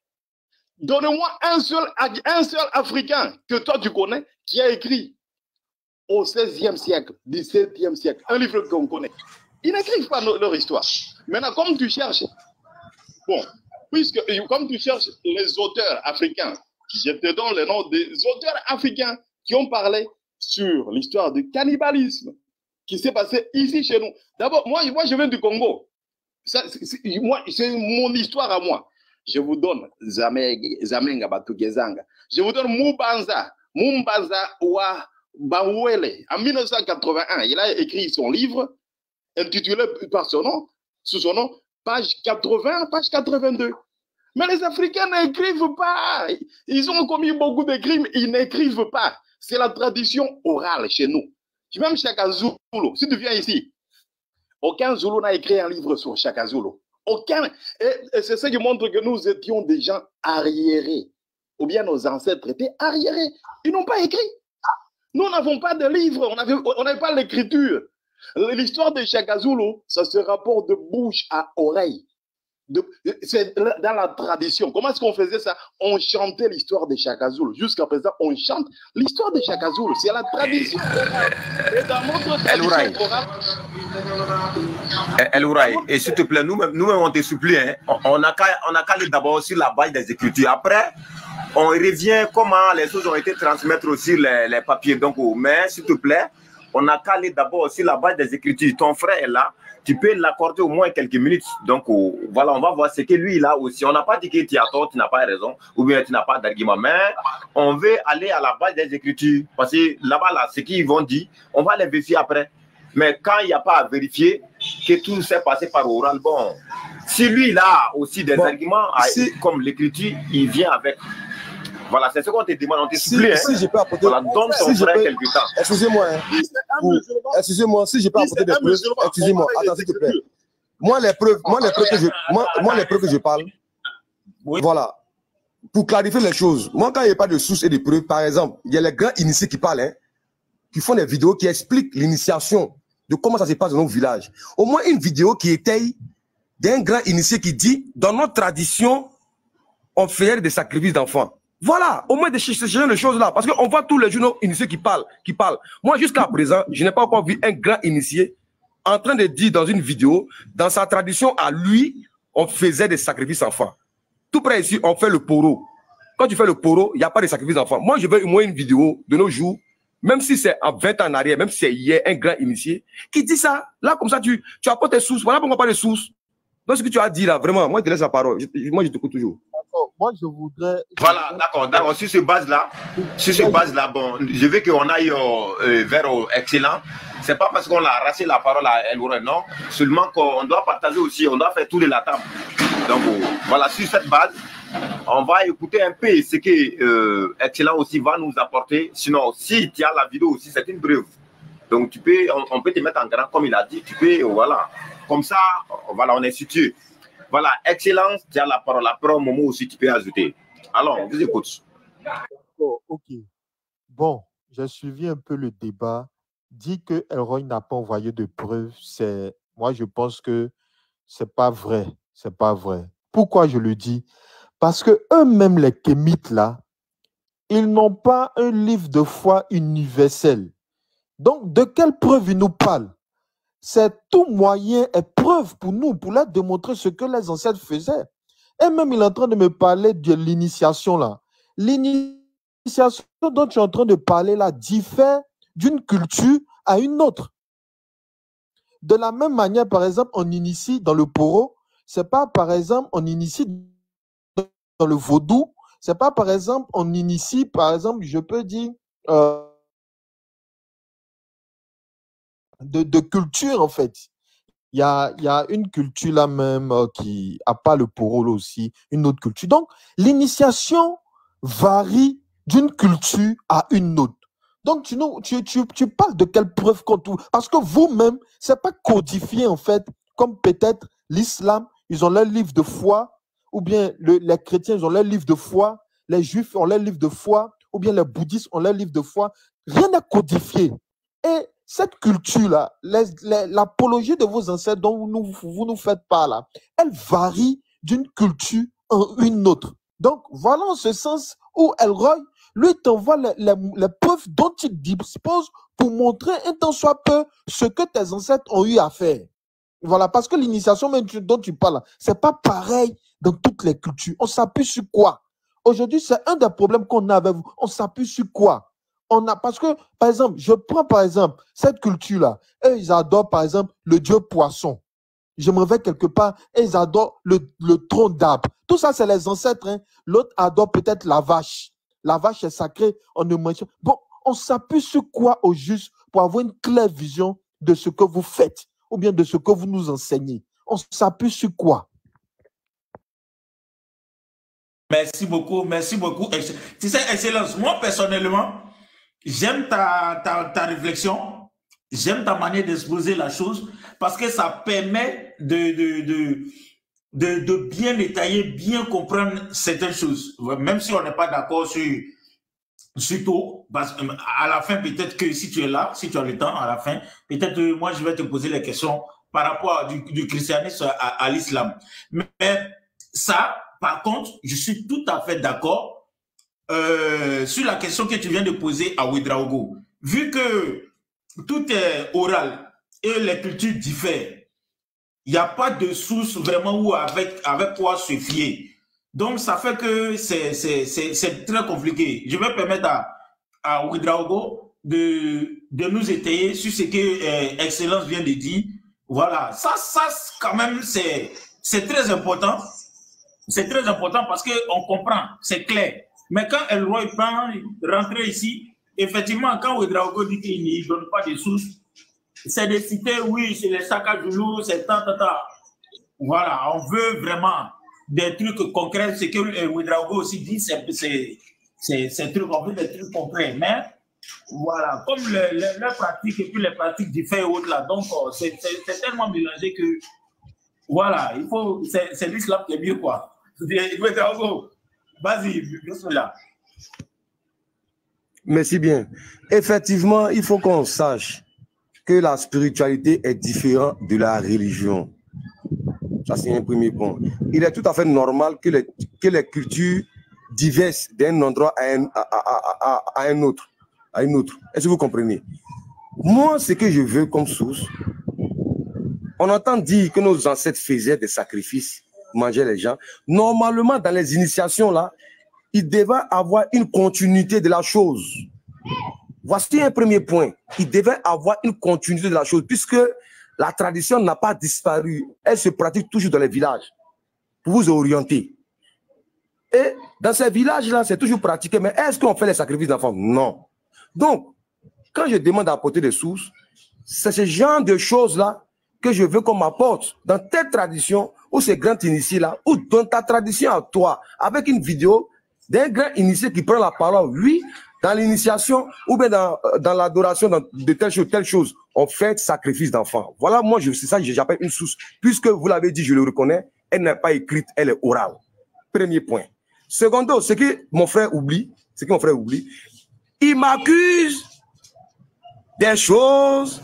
Donne-moi un seul, un seul Africain que toi tu connais qui a écrit au seizième siècle, dix-septième siècle, un livre qu'on connaît. Ils n'écrivent pas leur histoire. Maintenant, comme tu cherches, bon, puisque comme tu cherches les auteurs africains, je te donne le nom des auteurs africains qui ont parlé sur l'histoire du cannibalisme qui s'est passé ici chez nous. D'abord, moi, moi, je viens du Congo. C'est mon histoire à moi. Je vous donne Zamenga Batugezanga. Je vous donne Moubanza, Mumbanza Wa Bawele. En mille neuf cent quatre-vingt-un, il a écrit son livre intitulé par son nom, sous son nom, page quatre-vingts, page quatre-vingt-deux. Mais les Africains n'écrivent pas. Ils ont commis beaucoup de crimes, ils n'écrivent pas. C'est la tradition orale chez nous. Même Chaka Zulu, si tu viens ici, aucun Zoulou n'a écrit un livre sur Chaka Zulu. Aucun. Et, et c'est ce qui montre que nous étions des gens arriérés. Ou bien nos ancêtres étaient arriérés. Ils n'ont pas écrit. Nous n'avons pas de livre. On n'avait pas l'écriture. L'histoire de Chaka Zulu, ça se rapporte de bouche à oreille. C'est dans la tradition. Comment est-ce qu'on faisait ça? On chantait l'histoire de Chaka Zulu. Jusqu'à présent, on chante l'histoire de Chaka Zulu. C'est la tradition. Et dans notre tradition orale... Elroy, et s'il te plaît, nous-mêmes, nous on te supplie, hein, on a calé d'abord sur la base des écritures. Après, on revient comment les choses ont été transmises aussi les, les papiers. Donc, mais s'il te plaît, on a calé d'abord sur la base des écritures. Ton frère est là. Tu peux l'accorder au moins quelques minutes. Donc, oh, voilà, on va voir ce que lui, il a aussi. On n'a pas dit que tu as tort, tu n'as pas raison, ou bien tu n'as pas d'argument. Mais on veut aller à la base des écritures. Parce que là-bas, là, ce qu'ils vont dire, on va les vérifier après. Mais quand il n'y a pas à vérifier que tout s'est passé par oral, bon, si lui, il a aussi des bon, arguments, si... comme l'écriture, il vient avec. Voilà, c'est ce qu'on te demande, on te supplie. Si, hein. si je peux apporter, voilà, donne ton si frère peux... quelque temps. Excusez-moi, hein. excusez-moi, si je peux apporter des preuves, excusez-moi, attends, s'il te plaît. Moi, les preuves, moi, les preuves que je, moi, moi, les preuves que je parle, oui. Voilà, pour clarifier les choses, moi, quand il n'y a pas de sources et de preuves, par exemple, il y a les grands initiés qui parlent, hein, qui font des vidéos qui expliquent l'initiation de comment ça se passe dans nos villages. Au moins une vidéo qui étaye d'un grand initié qui dit, dans notre tradition, on fait des sacrifices d'enfants. Voilà, au moins de ce genre de choses-là. Parce qu'on voit tous les journaux initiés qui parlent, qui parlent. Moi, jusqu'à présent, je n'ai pas encore vu un grand initié en train de dire dans une vidéo, dans sa tradition à lui, on faisait des sacrifices enfants. Tout près ici, on fait le poro. Quand tu fais le poro, il n'y a pas de sacrifice d'enfants. Moi, je veux au moins une vidéo de nos jours, même si c'est en vingt ans en arrière, même si c'est hier, un grand initié, qui dit ça. Là, comme ça, tu, tu apportes tes sources. Voilà pourquoi on parle de sources. Donc, ce que tu as dit là, vraiment, moi, je te laisse la parole. Je, moi, je t'écoute toujours. Moi, je voudrais... Voilà, d'accord, d'accord. Sur ce base-là, sur ce base-là, bon, je veux qu'on aille euh, vers euh, Excellent. C'est pas parce qu'on a arraché la parole à El Ouray, non. Seulement qu'on doit partager aussi, on doit faire tourner la table. Donc, euh, voilà, sur cette base, on va écouter un peu ce que euh, Excellent aussi va nous apporter. Sinon, si tu as la vidéo aussi, c'est une preuve. Donc, tu peux, on, on peut te mettre en grand, comme il a dit. Tu peux, voilà. Comme ça, voilà, on est situé. Voilà, Excellence, tu as la parole. Après, au moment aussi, tu peux ajouter. Alors, on vous écoute. Oh, ok. Bon, j'ai suivi un peu le débat. Dit que Elroy n'a pas envoyé de preuves, c'est, moi, je pense que c'est pas vrai. C'est pas vrai. Pourquoi je le dis? Parce que eux-mêmes, les kémites, là, ils n'ont pas un livre de foi universel. Donc, de quelle preuve ils nous parlent? C'est tout moyen et preuve pour nous, pour leur démontrer ce que les ancêtres faisaient. Et même, il est en train de me parler de l'initiation, là. L'initiation dont tu es en train de parler, là, diffère d'une culture à une autre. De la même manière, par exemple, on initie dans le poro, c'est pas, par exemple, on initie dans le vaudou, c'est pas, par exemple, on initie, par exemple, je peux dire, euh, de, de culture, en fait. Il y a, il y a une culture là même euh, qui n'a pas le poro là aussi, une autre culture. Donc, l'initiation varie d'une culture à une autre. Donc, tu, nous, tu, tu, tu parles de quelle preuve qu'on trouve? Parce que vous-même, ce n'est pas codifié, en fait, comme peut-être l'islam, ils ont leur livre de foi, ou bien le, les chrétiens, ils ont leur livre de foi, les juifs ont leur livre de foi, ou bien les bouddhistes ont leur livre de foi. Rien n'est codifié. Et cette culture-là, l'apologie de vos ancêtres dont vous nous, vous nous faites part là, elle varie d'une culture en une autre. Donc, voilà en ce sens où Elroy, lui, t'envoie les, les, les preuves dont il dispose pour montrer un tant soit peu ce que tes ancêtres ont eu à faire. Voilà, parce que l'initiation même dont tu parles, c'est pas pareil dans toutes les cultures. On s'appuie sur quoi? Aujourd'hui, c'est un des problèmes qu'on a avec vous. On s'appuie sur quoi? On a, parce que, par exemple, je prends par exemple cette culture-là. Eux, ils adorent par exemple le dieu poisson. Je me vais quelque part et ils adorent le, le tronc d'arbre. Tout ça, c'est les ancêtres. Hein. L'autre adore peut-être la vache. La vache est sacrée, on ne mange pas. Bon, on s'appuie sur quoi au juste pour avoir une claire vision de ce que vous faites ou bien de ce que vous nous enseignez? On s'appuie sur quoi? Merci beaucoup, merci beaucoup. Tu sais, Excellence, moi personnellement, j'aime ta, ta, ta réflexion, j'aime ta manière d'exposer la chose parce que ça permet de, de, de, de, de bien détailler, bien comprendre certaines choses. Même si on n'est pas d'accord sur, sur tout, parce à la fin, peut-être que si tu es là, si tu as le temps, à la fin, peut-être que moi, je vais te poser les questions par rapport à, du, du christianisme à, à l'islam. Mais ça, par contre, je suis tout à fait d'accord euh, sur la question que tu viens de poser à Ouedraogo. Vu que tout est oral et les cultures diffèrent, il n'y a pas de source vraiment où avec, avec quoi se fier. Donc, ça fait que c'est très compliqué. Je vais permettre à, à Ouedraogo de, de nous étayer sur ce que euh, Excellence vient de dire. Voilà, ça, ça quand même, c'est très important. C'est très important parce qu'on comprend, c'est clair. Mais quand Elroy prend rentrer ici, effectivement, quand Ouedraogo dit qu'il ne donne pas de sources, c'est de citer, oui, c'est les Sakajoulou, c'est tant, tant, tant. Voilà, on veut vraiment des trucs concrets. Ce que Ouedraogo aussi dit, c'est trucs, on veut des trucs concrets. Mais voilà, comme les le, le pratiques et puis les pratiques diffèrent autres là, donc c'est tellement mélangé que voilà, il faut, c'est l'islam qui est mieux, quoi. Vas-y, là. Merci bien. Effectivement, il faut qu'on sache que la spiritualité est différente de la religion. Ça, c'est un premier point. Il est tout à fait normal que les, que les cultures diversent d'un endroit à un, à, à, à, à un autre. À une autre. Est-ce que vous comprenez? Moi, ce que je veux comme source, on entend dire que nos ancêtres faisaient des sacrifices, mangeaient les gens. Normalement, dans les initiations, là, il devait avoir une continuité de la chose. Voici un premier point. Il devait avoir une continuité de la chose, puisque la tradition n'a pas disparu. Elle se pratique toujours dans les villages, pour vous orienter. Et dans ces villages-là, c'est toujours pratiqué. Mais est-ce qu'on fait les sacrifices d'enfants? Non. Donc, quand je demande à apporter des sources, c'est ce genre de choses-là que je veux qu'on m'apporte dans telle tradition ou ces grands initiés-là, ou dans ta tradition à toi, avec une vidéo d'un grand initié qui prend la parole. Oui, dans l'initiation ou bien dans, dans l'adoration de telle chose, telle chose, on fait sacrifice d'enfants. Voilà, moi, c'est ça que j'appelle une source. Puisque vous l'avez dit, je le reconnais, elle n'est pas écrite, elle est orale. Premier point. Secondo, ce que mon frère oublie, ce que mon frère oublie, il m'accuse des choses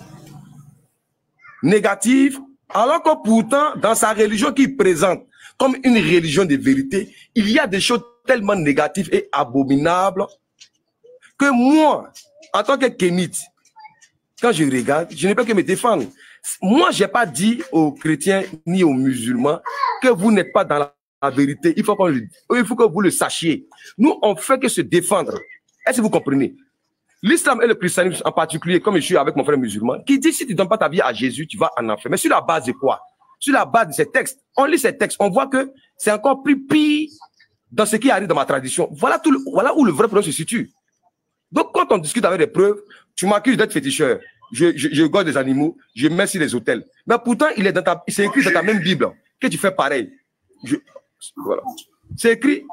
négatives, alors que pourtant, dans sa religion qu'il présente comme une religion de vérité, il y a des choses tellement négatives et abominables que moi, en tant que kémite, quand je regarde, je ne peux que me défendre. Moi, je n'ai pas dit aux chrétiens ni aux musulmans que vous n'êtes pas dans la, la vérité. Il faut, qu'on le, il faut que vous le sachiez. Nous, on ne fait que se défendre. Est-ce que vous comprenez? L'islam et le christianisme en particulier, comme je suis avec mon frère musulman, qui dit si tu ne donnes pas ta vie à Jésus, tu vas en enfer. Mais sur la base de quoi? Sur la base de ces textes. On lit ces textes, on voit que c'est encore plus pire dans ce qui arrive dans ma tradition. Voilà, tout le, voilà où le vrai problème se situe. Donc, quand on discute avec des preuves, tu m'accuses d'être féticheur. Je, je, je garde des animaux, je mets sur les hôtels. Mais pourtant, il est dans ta, c'est écrit dans ta même Bible que tu fais pareil. Je, voilà. C'est écrit.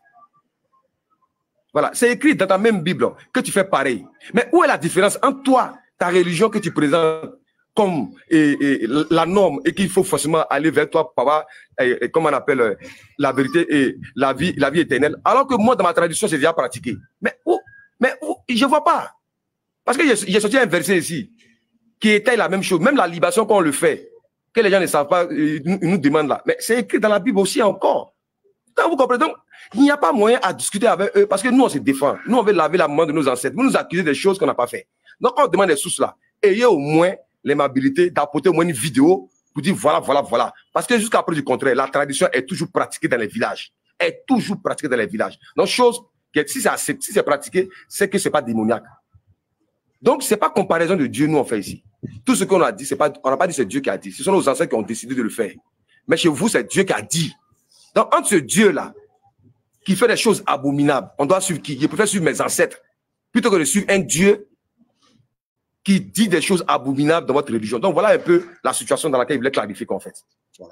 Voilà. C'est écrit dans ta même Bible que tu fais pareil. Mais où est la différence entre toi, ta religion que tu présentes comme et, et, la norme et qu'il faut forcément aller vers toi pour avoir, et, et, comme on appelle, la vérité et la vie, la vie éternelle. Alors que moi, dans ma tradition, c'est déjà pratiqué. Mais où? Mais où? Je ne vois pas. Parce que j'ai sorti un verset ici qui était la même chose. Même la libation qu'on le fait, que les gens ne savent pas, ils nous, ils nous demandent là. Mais c'est écrit dans la Bible aussi encore. Donc, vous comprenez? Donc, il n'y a pas moyen à discuter avec eux parce que nous, on se défend. Nous, on veut laver la main de nos ancêtres. Vous nous accusez des choses qu'on n'a pas fait. Donc, quand on demande des sources là, ayez au moins l'aimabilité d'apporter au moins une vidéo pour dire voilà, voilà, voilà. Parce que jusqu'à preuve du contraire, la tradition est toujours pratiquée dans les villages. Est toujours pratiquée dans les villages. Donc, chose que si c'est si pratiqué, c'est que ce n'est pas démoniaque. Donc, ce n'est pas comparaison de Dieu, nous, on fait ici. Tout ce qu'on a dit, c'est pas, on n'a pas dit c'est Dieu qui a dit. Ce sont nos ancêtres qui ont décidé de le faire. Mais chez vous, c'est Dieu qui a dit. Donc, entre ce Dieu-là, qui fait des choses abominables, on doit suivre qui? Je préfère suivre mes ancêtres, plutôt que de suivre un Dieu qui dit des choses abominables dans votre religion. Donc, voilà un peu la situation dans laquelle il voulait clarifier qu'en fait. Voilà.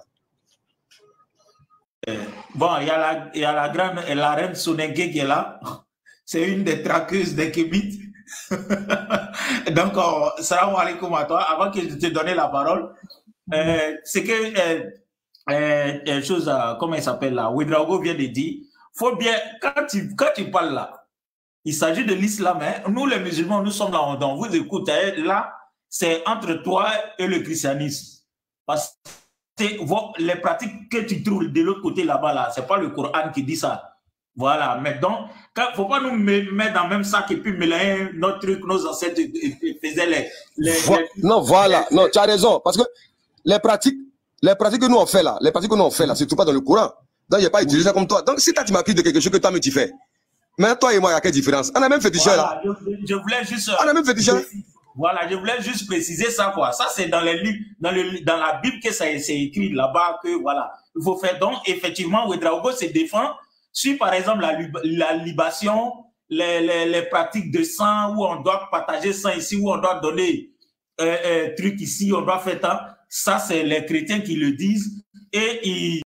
Bon, il y a la, il y a la grande, la reine Sonengue qui est là. C'est une des traqueuses des Kémites. Donc, euh, salam alaikum à toi. Avant que je te donne la parole, euh, c'est que, euh, euh, euh, chose, euh, comment il s'appelle là, Ouedraogo vient de dire, faut bien, quand tu, quand tu parles là, il s'agit de l'islam, hein. Nous les musulmans, nous sommes là, on, on vous écoute, hein. Là, c'est entre toi et le christianisme. Parce que les pratiques que tu trouves de l'autre côté là-bas, là, c'est pas le Coran qui dit ça. Voilà, mais donc, il ne faut pas nous mettre dans le même sac et puis mélanger notre truc, nos ancêtres faisaient les... les, Vo les non, voilà, non, tu as raison, parce que les pratiques, les pratiques que nous on fait là, les pratiques que nous on fait là, c'est tout pas dans le Coran. Donc, il n'y a pas utilisé ça comme toi. Donc, si toi, tu m'accuses de quelque chose que toi, mais tu fais, mais toi et moi, il y a quelle différence? On a même féticheur voilà, là. Je, je voulais juste... On a même féticheur. Voilà, je voulais juste préciser ça, quoi. Ça, c'est dans les livres, dans, le, dans la Bible que ça c'est écrit là-bas, que voilà, il faut faire. Donc, effectivement, Ouedraogo se défend sur, par exemple, la, la libation, les, les, les pratiques de sang, où on doit partager sang ici, où on doit donner euh, euh, truc ici, on doit faire tant. Ça, c'est les chrétiens qui le disent. Et ils